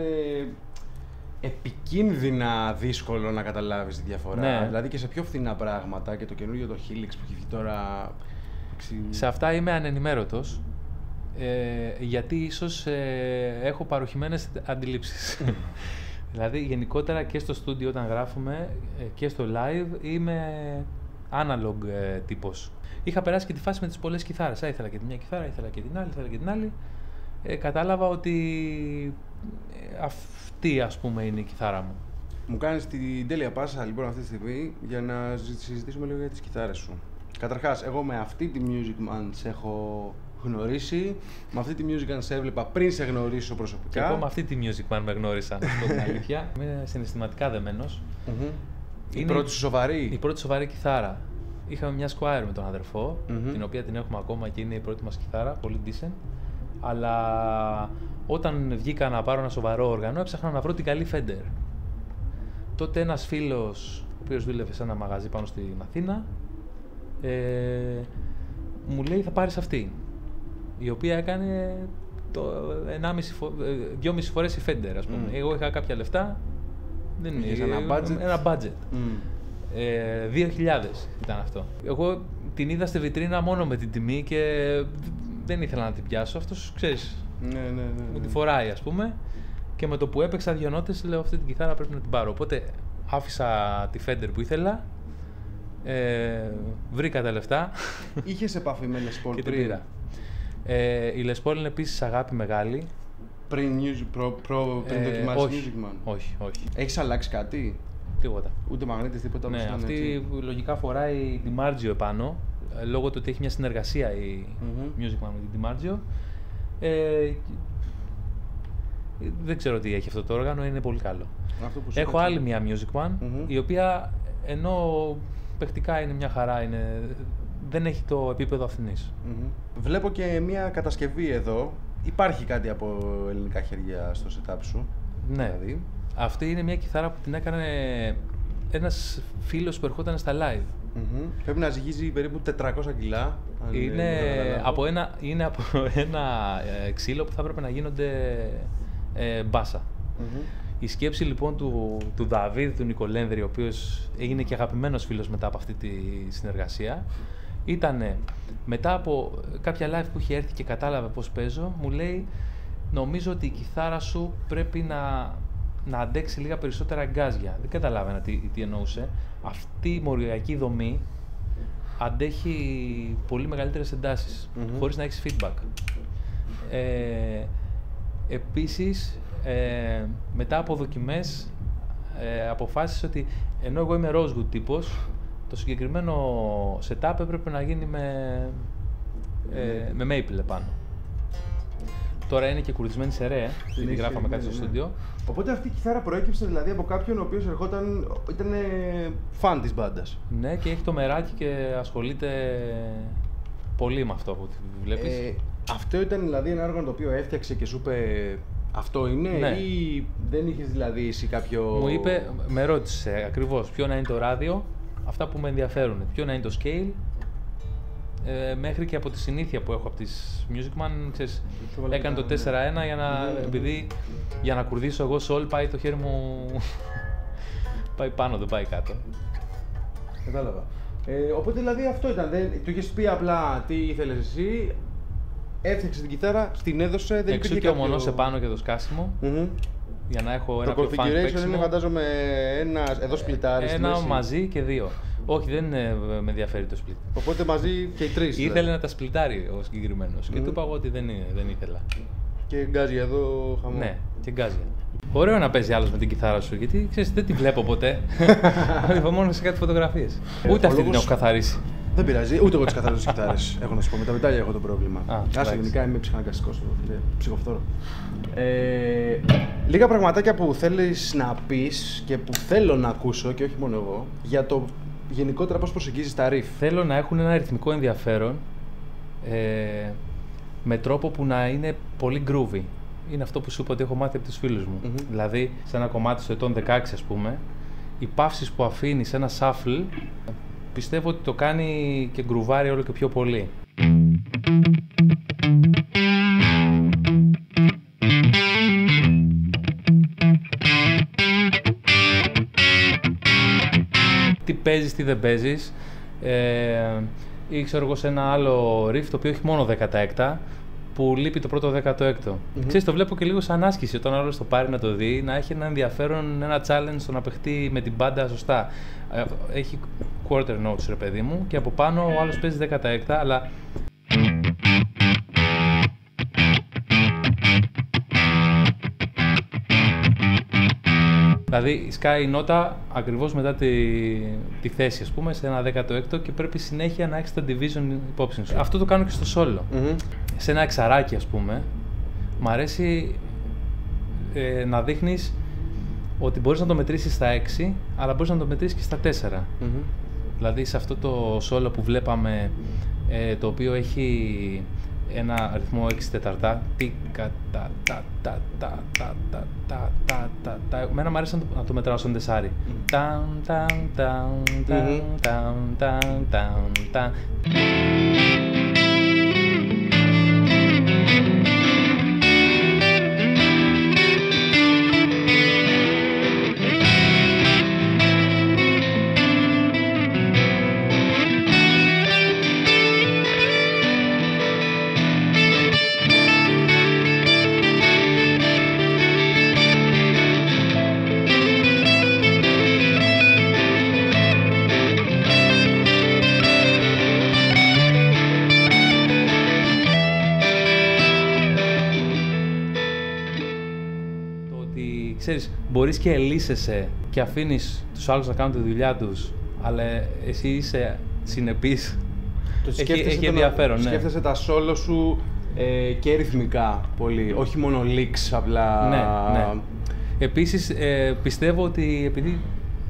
επικίνδυνα δύσκολο να καταλάβεις τη διαφορά. Ναι. Δηλαδή και σε πιο φθηνά πράγματα και το καινούργιο το Helix που έχει βγει τώρα... Σε αυτά είμαι ανενημέρωτος, ε, γιατί ίσως ε, έχω παροχημένες αντιλήψεις. Δηλαδή γενικότερα και στο στούντιο όταν γράφουμε ε, και στο live είμαι analog ε, τύπος. Είχα περάσει και τη φάση με τις πολλές κιθάρες. Α, ήθελα και τη μια κιθάρα, ήθελα και την άλλη, ήθελα και την άλλη. Ε, κατάλαβα ότι ε, αυτή ας πούμε είναι η κιθάρα μου. Μου κάνεις την τέλεια πάσα λοιπόν αυτή τη στιγμή για να συζητήσουμε λίγο για τις κιθάρες σου. Καταρχάς, εγώ με αυτή τη Music Man σε έχω γνωρίσει, με αυτή τη Music Man σε έβλεπα πριν σε γνωρίσω προσωπικά. Και εγώ με αυτή τη Music Man με γνώρισα, να σου πω την αλήθεια. Είμαι συναισθηματικά δεμένος. Mm-hmm. Η πρώτη σου σοβαρή. Η πρώτη σοβαρή κιθάρα. Είχαμε μια Squire με τον αδερφό, mm-hmm. την οποία την έχουμε ακόμα και είναι η πρώτη μας κιθάρα, πολύ decent. Αλλά όταν βγήκα να πάρω ένα σοβαρό όργανο, έψαχνα να βρω την καλή Fender. Τότε ένας φίλος, ο οποίος δούλευε σε ένα μαγαζί πάνω στην Αθήνα, ε, μου λέει θα πάρεις αυτή, η οποία έκανε το δυόμιση φορές η Fender, ας πούμε. Mm. Εγώ είχα κάποια λεφτά, δεν είχα ένα budget. Ένα budget. Mm. Ε, δύο χιλιάδες ήταν αυτό. Εγώ την είδα στη βιτρίνα μόνο με την τιμή και δεν ήθελα να την πιάσω. Αυτός, ξέρεις, ναι, ναι, ναι, ναι. μου τη φοράει, ας πούμε. Και με το που έπαιξα δύο νότες, λέω αυτή την κιθάρα πρέπει να την πάρω. Οπότε άφησα τη Fender που ήθελα, ε, βρήκα τα λεφτά. Είχες επαφή με Les Paul και πριν? την πήρα. Ε, η Les Paul είναι επίσης αγάπη μεγάλη. Πριν, προ, προ, πριν ε, δοκιμάσεις όχι, Music Man? Όχι, όχι. Έχεις αλλάξει κάτι? Τίποτα. Ούτε μαγνήτες, τίποτα? Ναι, αυτή έτσι. Λογικά φοράει τη Margio επάνω, λόγω του ότι έχει μια συνεργασία η mm-hmm. Music Man με την Margio. Ε, δεν ξέρω τι έχει αυτό το όργανο, είναι πολύ καλό. Αυτό που έχω άλλη μια Music Man, mm-hmm. η οποία ενώ παιχτικά είναι μια χαρά, είναι, δεν έχει το επίπεδο αυθινής. Mm-hmm. Βλέπω και μια κατασκευή εδώ. Υπάρχει κάτι από ελληνικά χέρια στο setup σου? Ναι. Δηλαδή. Αυτή είναι μια κιθάρα που την έκανε ένας φίλος που ερχόταν στα live. Mm-hmm. Πρέπει να ζυγίζει περίπου τετρακόσια κιλά. Είναι, είναι, από ένα, είναι από ένα ε, ξύλο που θα έπρεπε να γίνονται ε, μπάσα. Mm-hmm. Η σκέψη λοιπόν του, του Δαβίδ, του Νικολένδρη, ο οποίος έγινε και αγαπημένος φίλος μετά από αυτή τη συνεργασία, ήταν μετά από κάποια live που είχε έρθει και κατάλαβε πώς παίζω, μου λέει νομίζω ότι η κιθάρα σου πρέπει να, να αντέξει λίγα περισσότερα γκάζια. Δεν καταλάβαινα τι, τι εννοούσε. Αυτή η μοριακή δομή αντέχει πολύ μεγαλύτερες εντάσεις, mm-hmm. χωρίς να έχεις feedback. Ε, επίσης, ε, μετά από δοκιμές, ε, αποφάσισε ότι ενώ εγώ είμαι Rosewood τύπος, το συγκεκριμένο setup έπρεπε να γίνει με, ε, με maple επάνω. Τώρα είναι και κουρδισμένη σε ρε, γιατί γράφαμε κάτι στο στούντιο. Οπότε αυτή η κιθάρα προέκυψε δηλαδή από κάποιον ο οποίος ερχόταν, ήταν φαν της μπάντας. Ναι, και έχει το μεράκι και ασχολείται πολύ με αυτό που βλέπεις. Ε, αυτό ήταν δηλαδή ένα όργανο το οποίο έφτιαξε και σου είπε αυτό είναι, ναι. Ή δεν είχες δηλαδή εσύ κάποιο... Μου είπε, με ρώτησε ακριβώς ποιο να είναι το ράδιο, αυτά που με ενδιαφέρουν, ποιο να είναι το scale, ε, μέχρι και από τη συνήθεια που έχω από τις Music Man, ξέρεις, έκανε το τέσσερα ένα για να, mm-hmm. επειδή για να κουρδίσω εγώ sol πάει το χέρι μου πάει πάνω, δεν πάει κάτω. Κατάλαβα. Ε, οπότε δηλαδή αυτό ήταν. Δεν, του είχες πει απλά τι ήθελες εσύ, έφτιαξε την κιθάρα, την έδωσε, δεν Εξού υπήρχε και κάποιο... ο μονός επάνω και το σκάσιμο. Mm-hmm. Για να έχω το ένα πιο φαν configuration παίξιμο. είναι φαντάζομαι ένα εδώ σπλιτάρι. Ένα μέση. μαζί και δύο. Όχι, δεν ε, με ενδιαφέρει το split. Οπότε μαζί και οι τρεις. Ήθελε δηλαδή. να τα σπλιτάρει ο συγκεκριμένος. Mm. Και του είπα εγώ ότι δεν, είναι, δεν ήθελα. Και γκάζια εδώ χαμό. Ναι, και γκάζια. Ωραίο να παίζει άλλος με την κιθάρα σου, γιατί ξέρεις, δεν τη βλέπω ποτέ. Είπα μόνο σε κάτι φωτογραφίες. Ε, Ούτε αυτή λόγος... την έχω καθαρίσει. Δεν πειράζει, ούτε εγώ τις καθαρίζω τις κιθάρες. Έχω να σου πω, με τα μετάλλια έχω το πρόβλημα. Άσε, γενικά είμαι ψυχαναγκαστικός, ψυχοφθόρο. Ε, λίγα πραγματάκια που θέλεις να πεις και που θέλω να ακούσω και όχι μόνο εγώ, για το γενικότερα πώς προσεγγίζεις τα riff. Θέλω να έχουν ένα ρυθμικό ενδιαφέρον ε, με τρόπο που να είναι πολύ groovy. Είναι αυτό που σου είπα ότι έχω μάθει από τους φίλους μου. Mm-hmm. Δηλαδή, σε ένα κομμάτι στο ετών δεκαέξι, ας πούμε, οι παύσεις που αφήνει σε ένα shuffle, πιστεύω ότι το κάνει και γκρουβάρει όλο και πιο πολύ. Τι παίζεις, τι δεν παίζεις. Ε, ή ξέρω εγώ σε ένα άλλο riff το οποίο έχει μόνο δεκαέξι που λείπει το πρώτο δεκαέξι. Mm-hmm. Ξέρεις, το βλέπω και λίγο σαν άσκηση όταν ο άλλος το πάρει να το δει, να έχει ένα ενδιαφέρον, ένα challenge στο να παιχτεί με την μπάντα σωστά. Έχει quarter notes ρε παιδί μου και από πάνω ο άλλος παίζει δεκαέξι, αλλά δηλαδή σκάει η νότα ακριβώς μετά τη, τη θέση, ας πούμε, σε ένα δεκαέξι και πρέπει συνέχεια να έχεις το division υπόψη σου. Αυτό το κάνω και στο solo. Mm-hmm. Σε ένα εξαράκι, ας πούμε, μ' αρέσει ε, να δείχνεις ότι μπορείς να το μετρήσεις στα έξι, αλλά μπορείς να το μετρήσεις και στα τέσσερα. Mm-hmm. Δηλαδή σε αυτό το solo που βλέπαμε, ε, το οποίο έχει ένα αριθμό έξι τεταρτά, τίκα, τα, τα, τα, τα, τα, τα, τα, τα, τα, τα. Εμένα μου αρέσει να το, να το μετράω στον τεσάρι. Ταν, ταν, ταν, ταν, ταν, ταν, ταν, ταν. Ξέρεις, μπορείς και ελύσεσαι και αφήνεις τους άλλους να κάνουν τη δουλειά τους, αλλά εσύ είσαι συνεπής. Το έχει έχει ενδιαφέρον, ναι. Σκέφτεσαι τα solo σου ε, και ρυθμικά πολύ, όχι μόνο licks απλά. Ναι, ναι. Επίσης, ε, πιστεύω ότι επειδή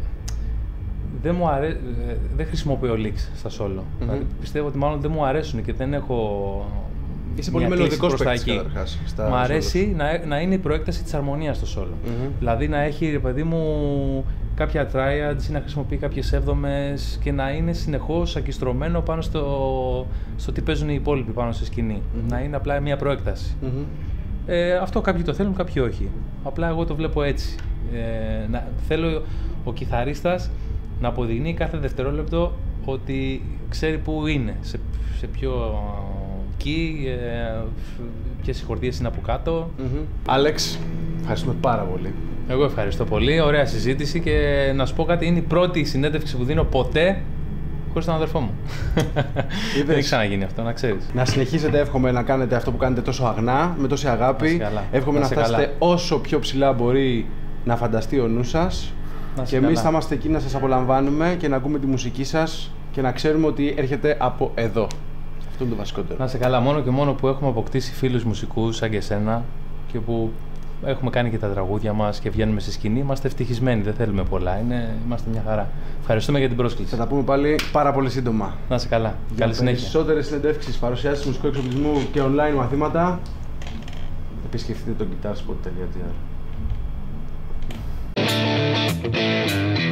δεν, μου αρέ... δεν χρησιμοποιώ licks στα solo, mm-hmm. δηλαδή, πιστεύω ότι μάλλον δεν μου αρέσουν και δεν έχω... Είσαι πολύ μελλοντικός παίκτης καταρχάς. Μ' αρέσει να, να είναι η προέκταση της αρμονίας στο solo. Mm-hmm. Δηλαδή να έχει, ρε παιδί μου, κάποια triads ή να χρησιμοποιεί κάποιες έβδομες και να είναι συνεχώς ακιστρωμένο πάνω στο, στο τι παίζουν οι υπόλοιποι πάνω στη σκηνή. Mm-hmm. Να είναι απλά μια προέκταση. Mm-hmm. Ε, αυτό κάποιοι το θέλουν, κάποιοι όχι. Απλά εγώ το βλέπω έτσι. Ε, να, θέλω ο κιθαρίστας να αποδεικνύει κάθε δευτερόλεπτο ότι ξέρει που είναι, σε, σε ποιο... εκεί, ε, ποιες συγχορδίες είναι από κάτω. Mm-hmm. Άλεξ, ευχαριστούμε πάρα πολύ. Εγώ ευχαριστώ πολύ, ωραία συζήτηση και να σου πω κάτι, είναι η πρώτη συνέντευξη που δίνω ποτέ χωρίς τον αδερφό μου. Δεν έχει ξαναγίνει αυτό, να ξέρεις. Να συνεχίσετε, εύχομαι να κάνετε αυτό που κάνετε τόσο αγνά, με τόση αγάπη. Εύχομαι να, να φτάσετε καλά. Όσο πιο ψηλά μπορεί να φανταστεί ο νους σας. Και εμείς καλά. Θα είμαστε εκεί να σας απολαμβάνουμε και να ακούμε τη μουσική σας και να ξέρουμε ότι έρχεται από εδώ. Αυτό είναι το βασικότερο. Να είσαι καλά, μόνο και μόνο που έχουμε αποκτήσει φίλους μουσικούς σαν και εσένα και που έχουμε κάνει και τα τραγούδια μας και βγαίνουμε στη σκηνή, είμαστε ευτυχισμένοι, δεν θέλουμε πολλά, είναι, είμαστε μια χαρά. Ευχαριστούμε για την πρόσκληση. Θα τα πούμε πάλι πάρα πολύ σύντομα. Να είσαι καλά, για καλή συνέχεια. Για περισσότερες συνεντεύξεις, παρουσιάσεις μουσικού εξοπλισμού και online μαθήματα, επισκεφτείτε το guitarspot τελεία gr.